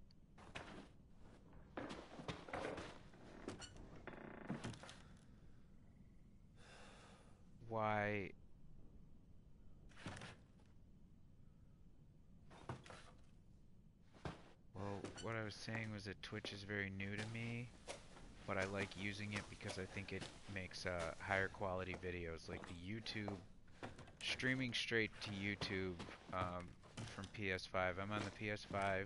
Speaker 1: that? Why? Well, what I was saying was that Twitch is very new to me, but I like using it because I think it makes higher quality videos, like the YouTube, streaming straight to YouTube from PS5. I'm on the PS5,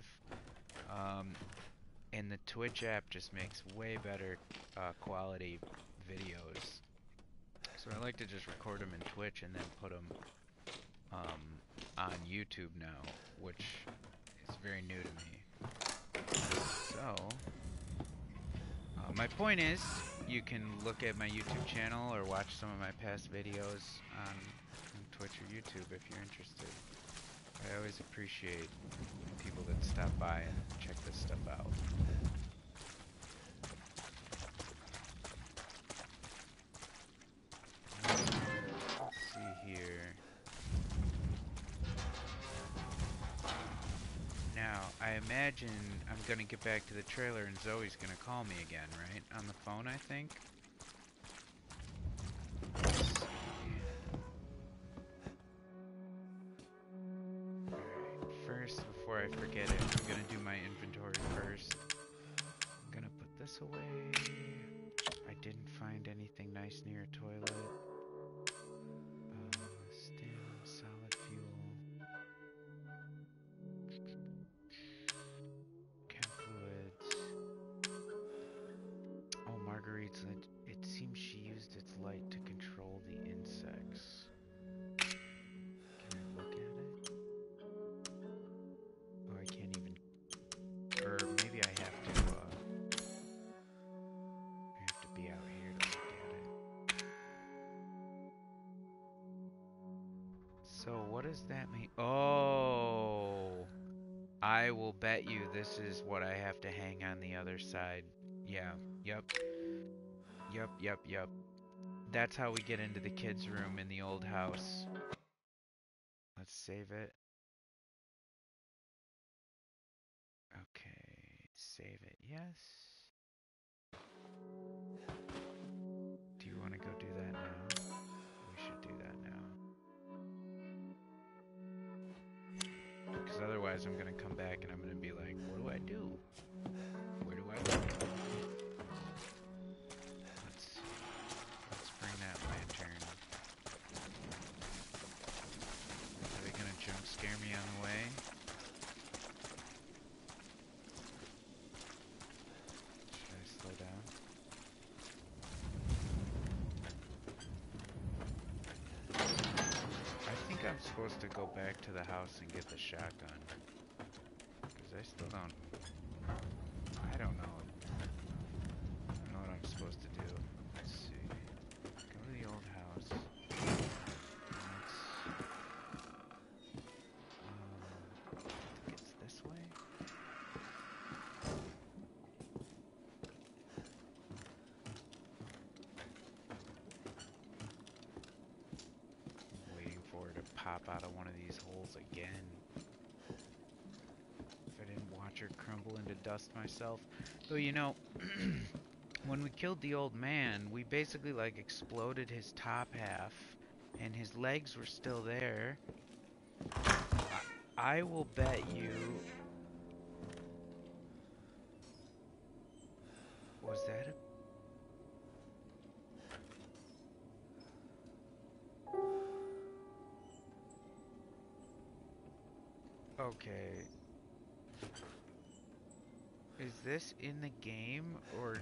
Speaker 1: and the Twitch app just makes way better quality videos. So I like to just record them in Twitch and then put them on YouTube now, which is very new to me. So, my point is, you can look at my YouTube channel or watch some of my past videos on Twitch or YouTube if you're interested. I always appreciate people that stop by and check this stuff out. Let's see here. Now, I imagine I'm gonna get back to the trailer and Zoe's gonna call me again, right? On the phone, I think? Alright, first, before I forget it, I'm gonna do my inventory first. I'm gonna put this away. I didn't find anything nice near a toilet. Stim, solid fuel. Chem fluids. Oh, Marguerite's lit. It seems she used its light to control the insects. Can I look at it? Oh, I can't even. Or maybe I have to be out here to look at it. So what does that mean? Oh, I will bet you this is what I have to hang on the other side. Yeah, yep. Yep. That's how we get into the kids' room in the old house. Let's save it. Okay, save it, yes. Do you want to go do that now? We should do that now. Because otherwise I'm going to come back and I'm going to be like, what do I do? Where do I go? Let's bring that lantern. Are they going to jump scare me on the way? supposed to go back to the house and get the shotgun? Because I still don't... I don't know. I don't know what I'm supposed to do. Let's see. Go to the old house. I think it's this way? Waiting for her to pop out of one of these holes again. If I didn't watch her crumble into dust myself. Though, you know, when we killed the old man, we basically, like, exploded his top half, and his legs were still there. I will bet you... Was that a... Okay. Is this in the game, or...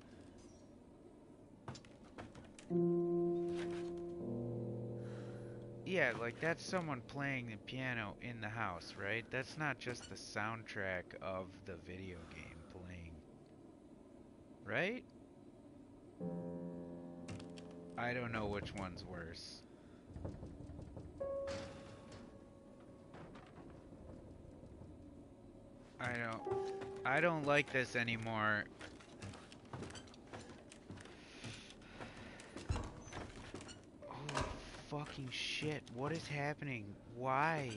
Speaker 1: Yeah, like, that's someone playing the piano in the house, right? That's not just the soundtrack of the video game playing. Right? I don't know which one's worse. I don't like this anymore. Holy fucking shit, what is happening? Why?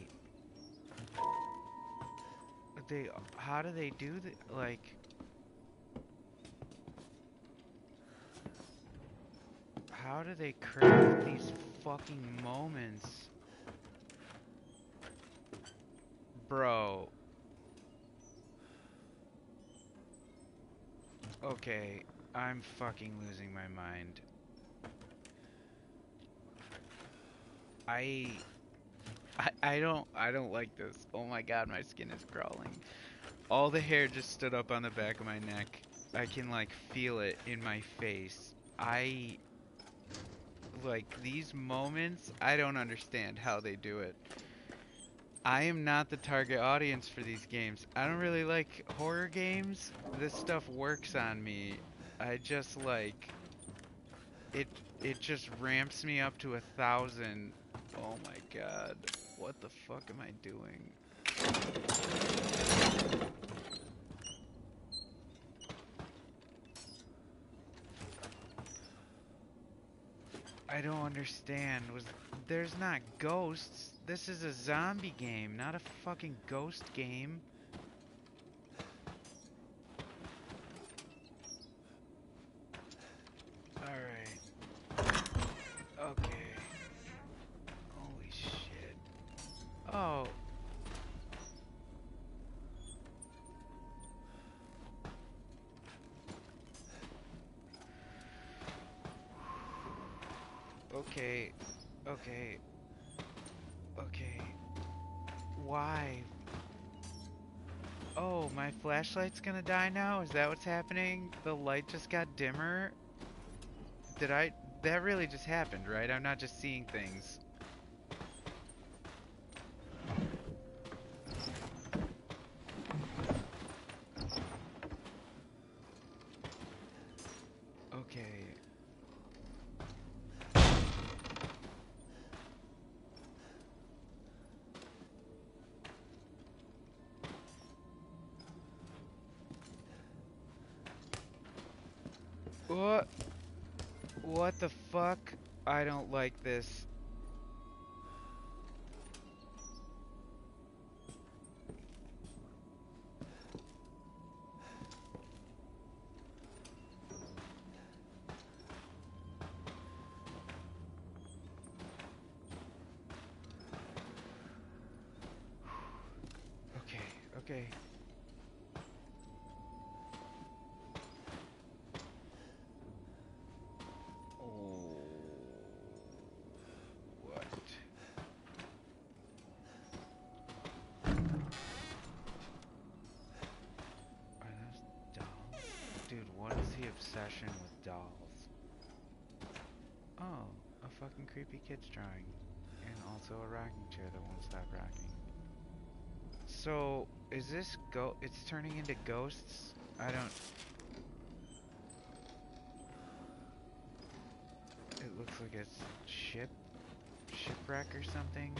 Speaker 1: How do they do that? Like... How do they craft these fucking moments? Bro. Okay, I'm fucking losing my mind. I don't like this. Oh my god, my skin is crawling. All the hair just stood up on the back of my neck. I can, like, feel it in my face. Like, these moments, I don't understand how they do it. I am not the target audience for these games. I don't really like horror games. This stuff works on me. I just, like... It just ramps me up to 1,000. Oh my god. What the fuck am I doing? I don't understand. There's not ghosts. This is a zombie game, not a fucking ghost game. Alright. Okay. Holy shit. Oh. Okay. Okay. Okay. Why? Oh, my flashlight's gonna die now? Is that what's happening? The light just got dimmer? That really just happened, right? I'm not just seeing things. Okay. What the fuck? I don't like this. Okay. Obsession with dolls. Oh, a fucking creepy kid's drawing. And Also a rocking chair that won't stop rocking. So, is this it's turning into ghosts? I don't... It looks like a shipwreck or something.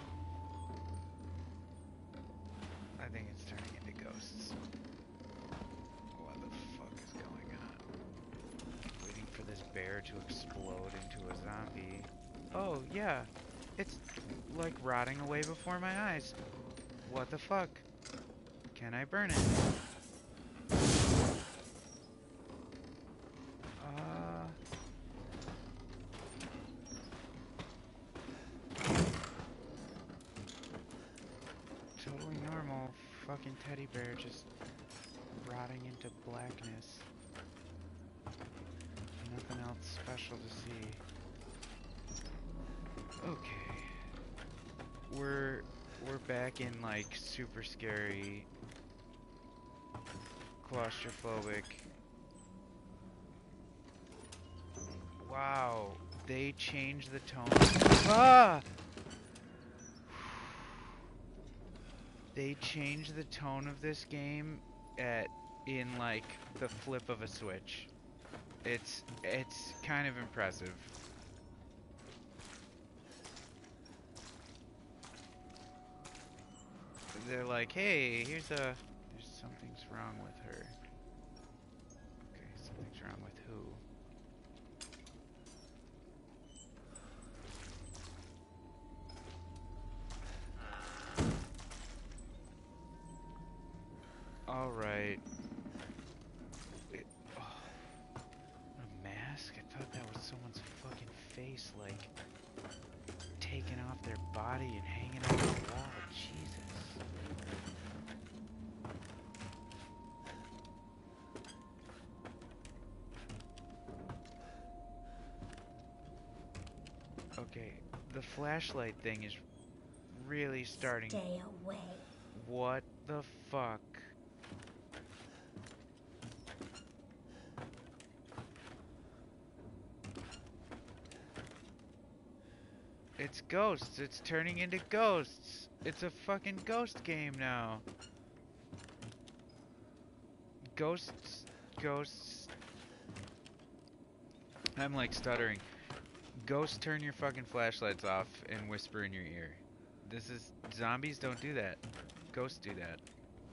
Speaker 1: I think it's turning into ghosts. What the fuck is going on? Waiting for this bear to explode into a zombie. Oh, yeah. It's like rotting away before my eyes. What the fuck? Can I burn it? Totally normal. Fucking teddy bear just rotting into blackness. Nothing else special to see. Okay. We're back in like super scary, claustrophobic. Wow, they changed the tone. Ah! They changed the tone of this game in like the flip of a switch. It's kind of impressive. They're like, hey, there's something's wrong with her. Okay, something's wrong with who? Alright. Oh, a mask? I thought that was someone's fucking face, like, taken off their body and hanging on the wall. Jesus. Okay, the flashlight thing is really starting.
Speaker 8: Stay away.
Speaker 1: What the fuck? It's ghosts. It's turning into ghosts. It's a fucking ghost game now. Ghosts. I'm like stuttering. Ghosts turn your fucking flashlights off and whisper in your ear. Zombies don't do that. Ghosts do that.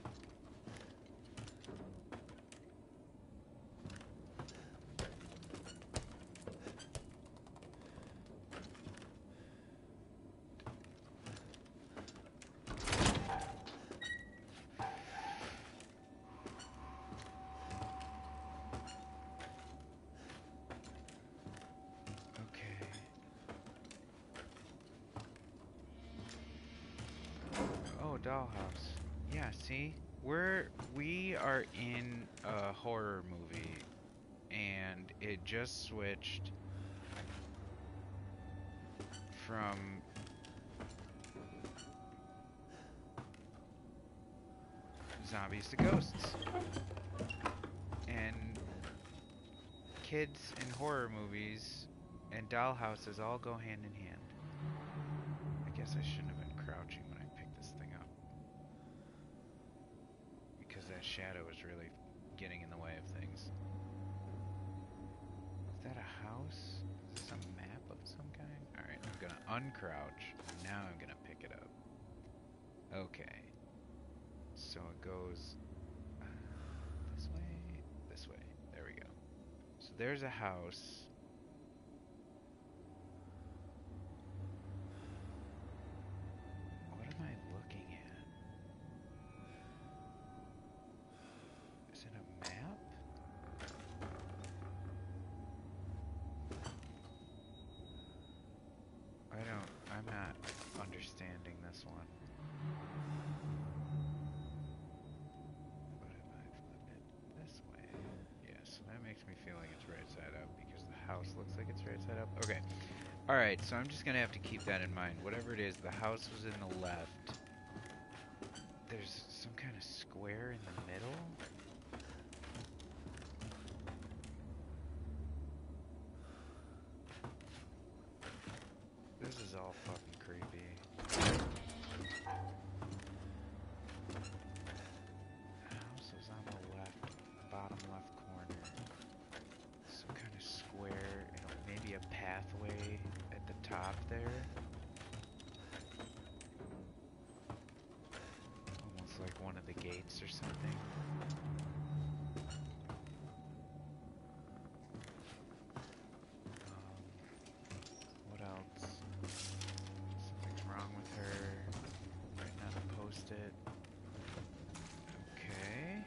Speaker 1: Dollhouse. Yeah, see? We are in a horror movie and it just switched from zombies to ghosts. And kids in horror movies and dollhouses all go hand in hand. I guess I shouldn't have been crouching when I picked this thing up. Because that shadow is really getting in the way of things. Is that a house? Is this a map of some kind? Alright, I'm gonna uncrouch. Now I'm gonna pick it up. Okay. So it goes this way. There we go. So there's a house. What am I looking at? Is it a map? I'm not understanding this one. What if I flip it this way? Yeah, so that makes me feel like it's right side up because the house looks like it's right side up. Okay. Alright, so I'm just gonna have to keep that in mind. Whatever it is, the house was in the left. There's some kind of square in the middle? This is all fucking creepy. House is on the left, bottom left corner. Some kind of square, and maybe a pathway at the top there. Almost like one of the gates or something. What else? Something's wrong with her. Written on a post-it. Okay.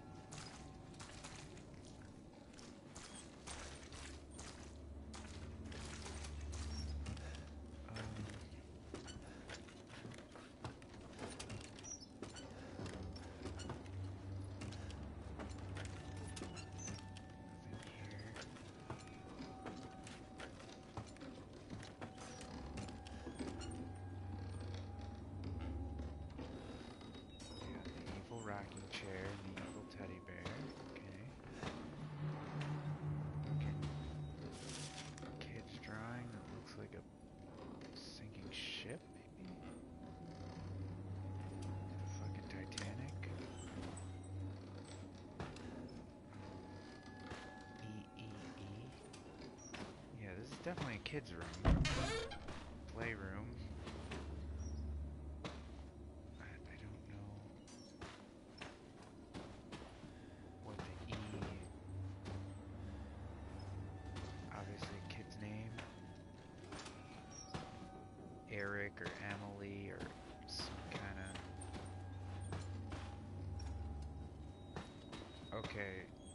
Speaker 1: Rocking chair and the evil teddy bear. Okay. Kid's drawing that looks like a sinking ship, maybe? The fucking Titanic. Yeah, this is definitely a kid's room. Playroom. Eric or Emily or some kind of... Okay.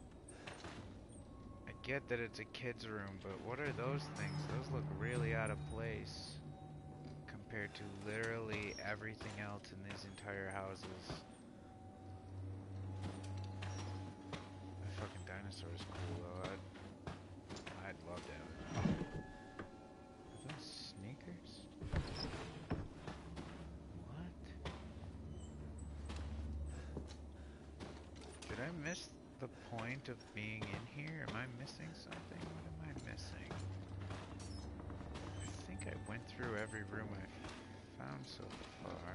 Speaker 1: I get that it's a kid's room, but what are those things? Those look really out of place compared to literally everything else in these entire houses. The fucking dinosaur is cool though. I'd love to have it. Are those sneakers? What? Did I miss the point of being in here? Am I missing something? What am I missing? I think I went through every room I've found so far.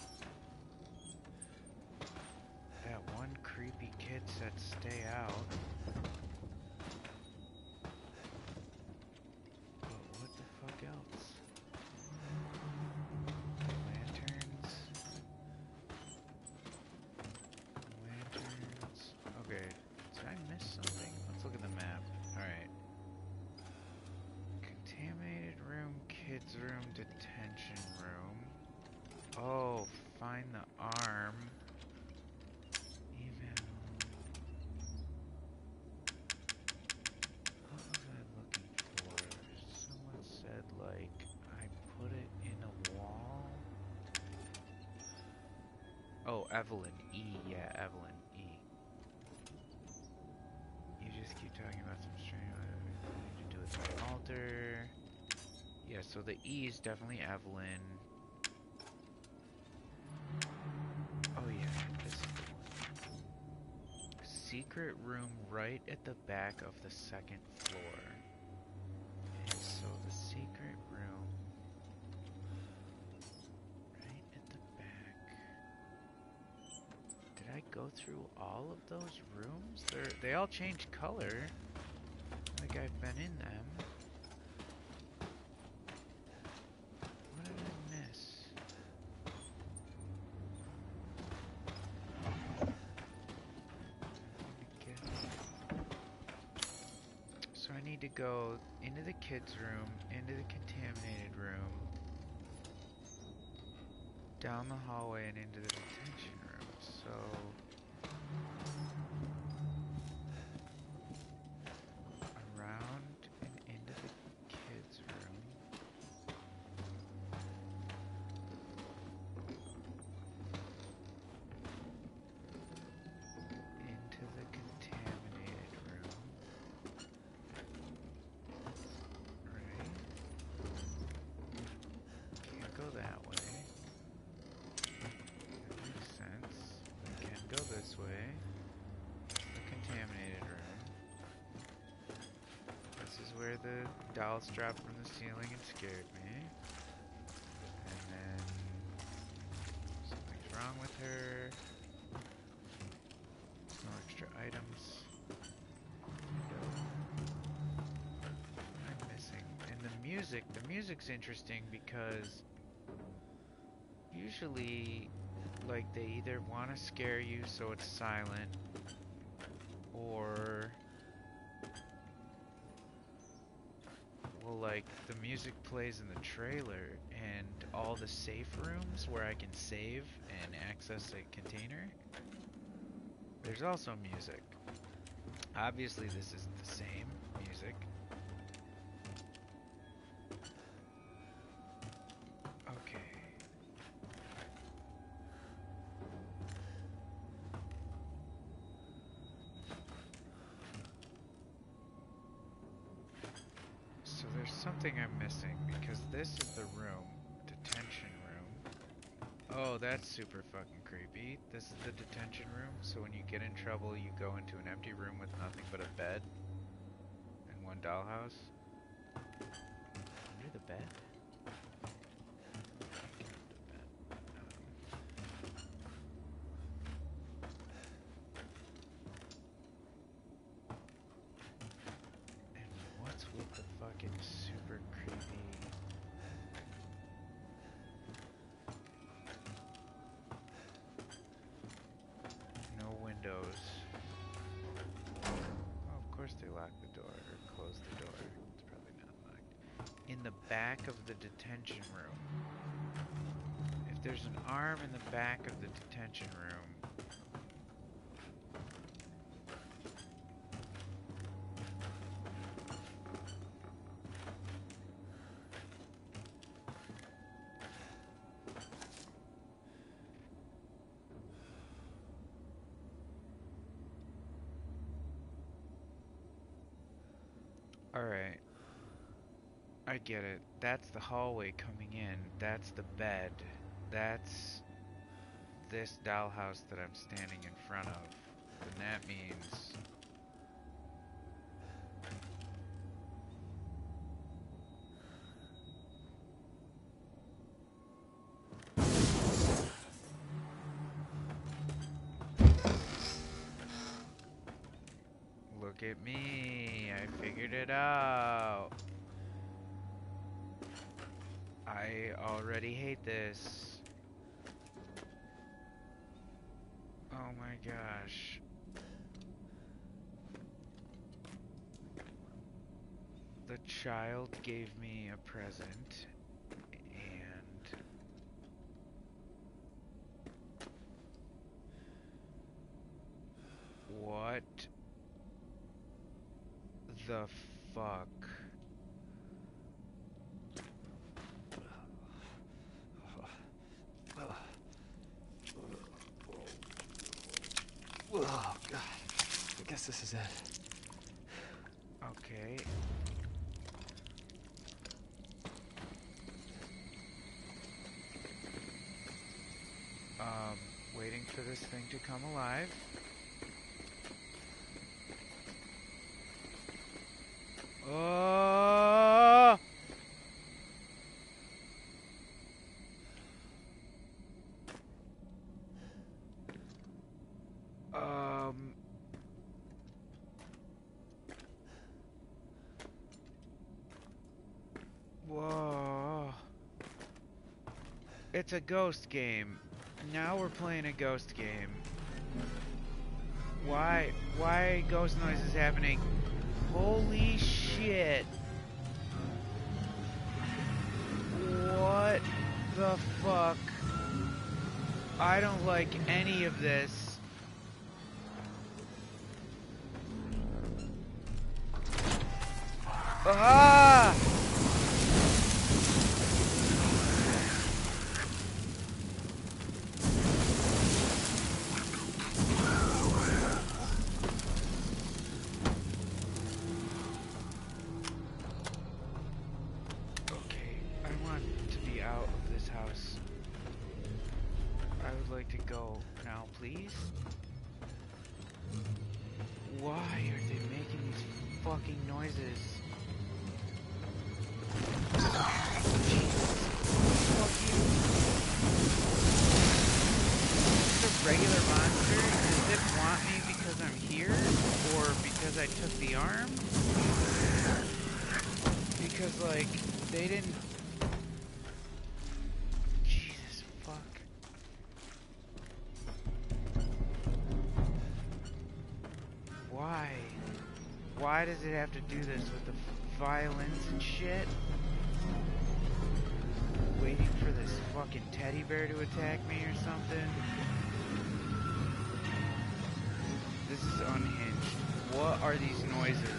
Speaker 1: That one creepy kid said stay out. But what the fuck else? Lanterns. Lanterns. Okay, did I miss something? Let's look at the map. Alright. Contaminated room, kids room, detention room. Oh, find the arm. Email. What was I looking for? Someone said, like, I put it in a wall. Oh, Evelyn E. Yeah, Evelyn E. You just keep talking about some strange. You need to do it by altar. Yeah, so the E is definitely Evelyn. Oh yeah, this is the one. Secret room right at the back of the second floor. And so the secret room right at the back. Did I go through all of those rooms? They all change color. Like I've been in them. What did I miss? So I need to go into the kids' room, into the contaminated room, down the hallway and into the detention room. So around and into the kids' room. Into the contaminated room. Right? Can't go that way. That makes sense. I can go this way. The contaminated room. This is where the dolls dropped from the ceiling and scared me. And then her. No extra items. I'm missing. And the music's interesting because usually, like, they either want to scare you so it's silent, or, well, like, the music plays in the trailer and all the safe rooms where I can save and access a container, there's also music. Obviously this isn't the same music. Okay. So there's something I'm missing, because this is the room, detention room. Oh, that's super fucking creepy. This is the detention room, so when you get in trouble, you go into an empty room with nothing but a bed and one dollhouse. Under the bed? And what's with the fucking super creepy... No windows. Oh, of course they locked the door, or closed the door. It's probably not locked. In the back of the detention room. If there's an arm in the back of the detention room... Alright. I get it. That's the hallway coming in. That's the bed. That's this dollhouse that I'm standing in front of. And that means... Look at me, I figured it out. I already hate this. Oh my gosh. The child gave me a present, and what the fuck?
Speaker 3: Oh, God. I guess this is it.
Speaker 1: Okay. Waiting for this thing to come alive. Oh! Whoa. It's a ghost game. Now we're playing a ghost game. Why ghost noises happening? Holy shit. What the fuck? I don't like any of this. Ah! Okay, I want to be out of this house. I would like to go now, please. Why are they making these fucking noises? Jesus. Fuck you. the arm? Because, like, they didn't... Jesus, fuck. Why? Why does it have to do this with the violins and shit? Waiting for this fucking teddy bear to attack me or something? This is unhinged. What are these noises?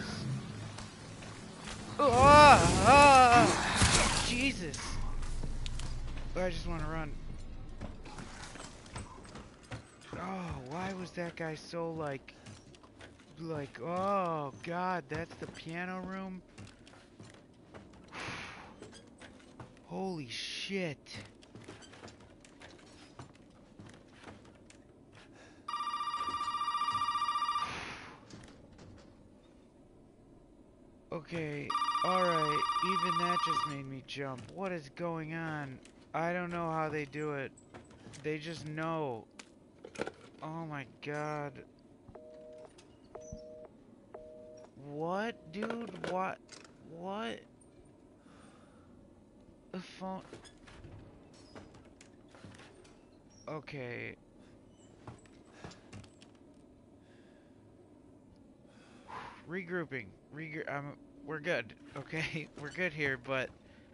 Speaker 1: Jesus! I just want to run. Oh, why was that guy so like, oh god, that's the piano room? Holy shit. Okay, alright, even that just made me jump. What is going on? I don't know how they do it. They just know. Oh my god. What, dude? What? What? The phone... Okay. Regrouping. We're good, okay? We're good here, but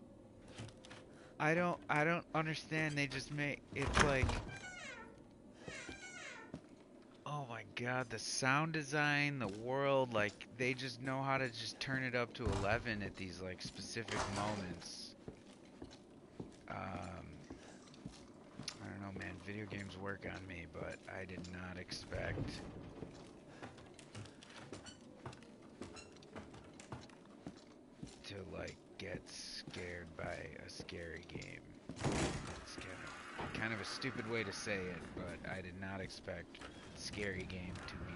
Speaker 1: I don't understand. They just make it's like, oh my god, the sound design, the world, like they just know how to just turn it up to 11 at these like specific moments. I don't know, man. Video games work on me, but I did not expect to like get scared by a scary game. It's kind of a stupid way to say it, but I did not expect scary game to be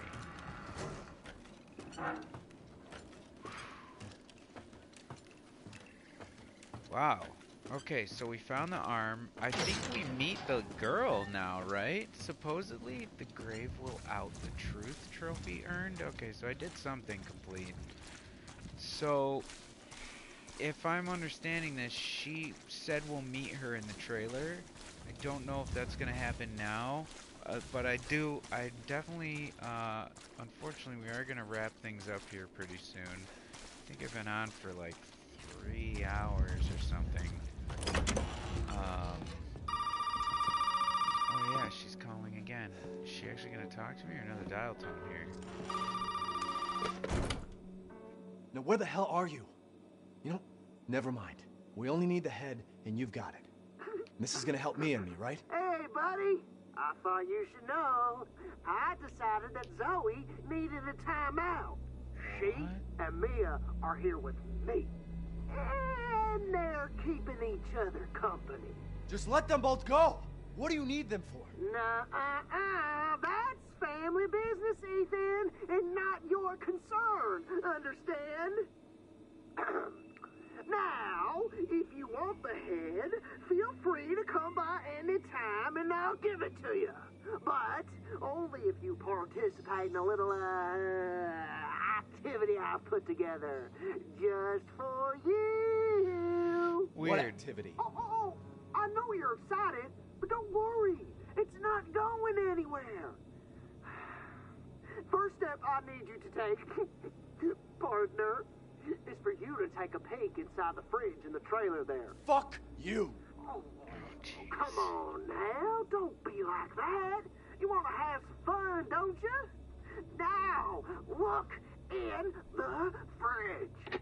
Speaker 1: scary. Wow. Okay, so we found the arm. I think we meet the girl now, right? Supposedly, the grave will out the truth trophy earned. Okay, so I did something complete. So, if I'm understanding this, she said we'll meet her in the trailer. I don't know if that's gonna happen now, but I definitely, unfortunately, we are gonna wrap things up here pretty soon. I think I've been on for like 3 hours or something. Oh yeah, she's calling again. Is she actually gonna talk to me or another dial tone here?
Speaker 3: Now where the hell are you? You know, never mind. We only need the head, and you've got it. This is gonna help me and me, right?
Speaker 8: Hey, buddy. I thought you should know. I decided that Zoe needed a timeout. She and Mia are here with me. And they're keeping each other company.
Speaker 3: Just let them both go! What do you need them for?
Speaker 8: That's family business, Ethan, and not your concern, understand? Now, if you want the head, feel free to come by any time and I'll give it to you. But only if you participate in a little, activity I've put together just for you.
Speaker 1: Weird.
Speaker 3: What activity?
Speaker 8: Oh, I know you're excited, but don't worry. It's not going anywhere. First step I need you to take, partner, is for you to take a peek inside the fridge in the trailer there.
Speaker 3: Fuck you!
Speaker 8: Oh, come on now. Don't be like that. You want to have some fun, don't you? Now, look in the fridge.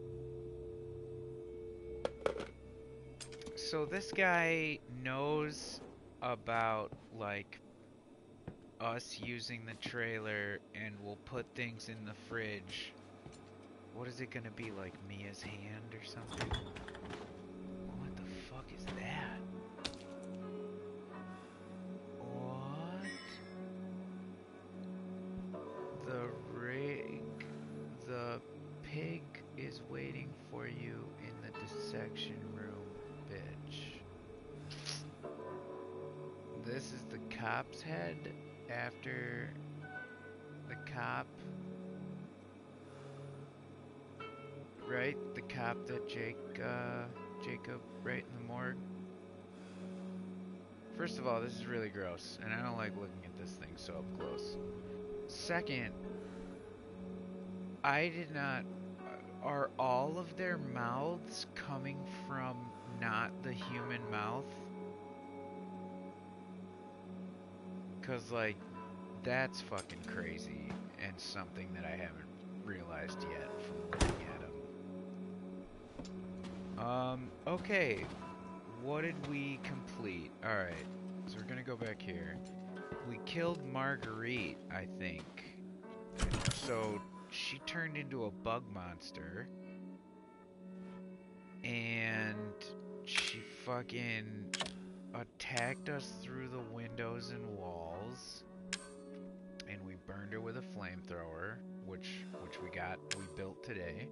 Speaker 1: So this guy knows about, like, us using the trailer and will put things in the fridge. What is it gonna be, like Mia's hand or something? What the fuck is that? What? The pig is waiting for you in the dissection room, bitch. This is the cop's head after the cop right? The cop that Jacob, right in the morgue. First of all, this is really gross, and I don't like looking at this thing so up close. Second, I did not... Are all of their mouths coming from not the human mouth? Because, like, that's fucking crazy, and something that I haven't realized yet from looking at them. Okay. What did we complete? Alright, so we're gonna go back here. We killed Marguerite, I think. So, she turned into a bug monster. And she fucking attacked us through the windows and walls. And we burned her with a flamethrower, which we built today.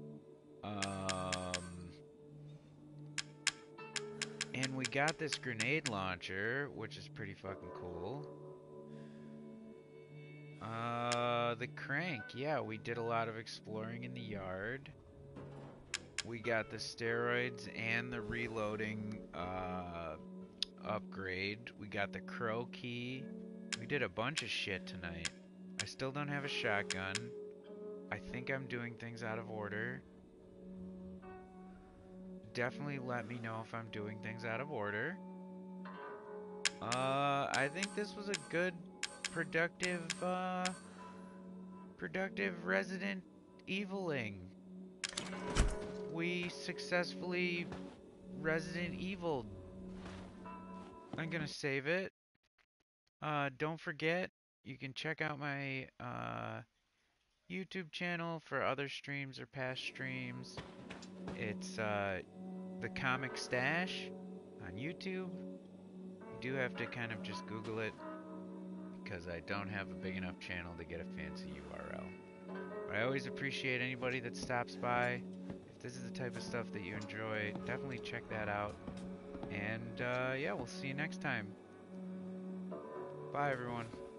Speaker 1: And we got this grenade launcher, which is pretty fucking cool. The crank, yeah, we did a lot of exploring in the yard. We got the steroids and the reloading upgrade. We got the crow key. We did a bunch of shit tonight. I still don't have a shotgun. I think I'm doing things out of order. Definitely let me know if I'm doing things out of order. I think this was a good, productive Resident Eviling. We successfully Resident Evil. I'm gonna save it. Don't forget, you can check out my YouTube channel for other streams or past streams. It's The Comic Stash on YouTube. You do have to kind of just Google it because I don't have a big enough channel to get a fancy URL. But I always appreciate anybody that stops by. If this is the type of stuff that you enjoy, definitely check that out. And yeah, we'll see you next time. Bye, everyone.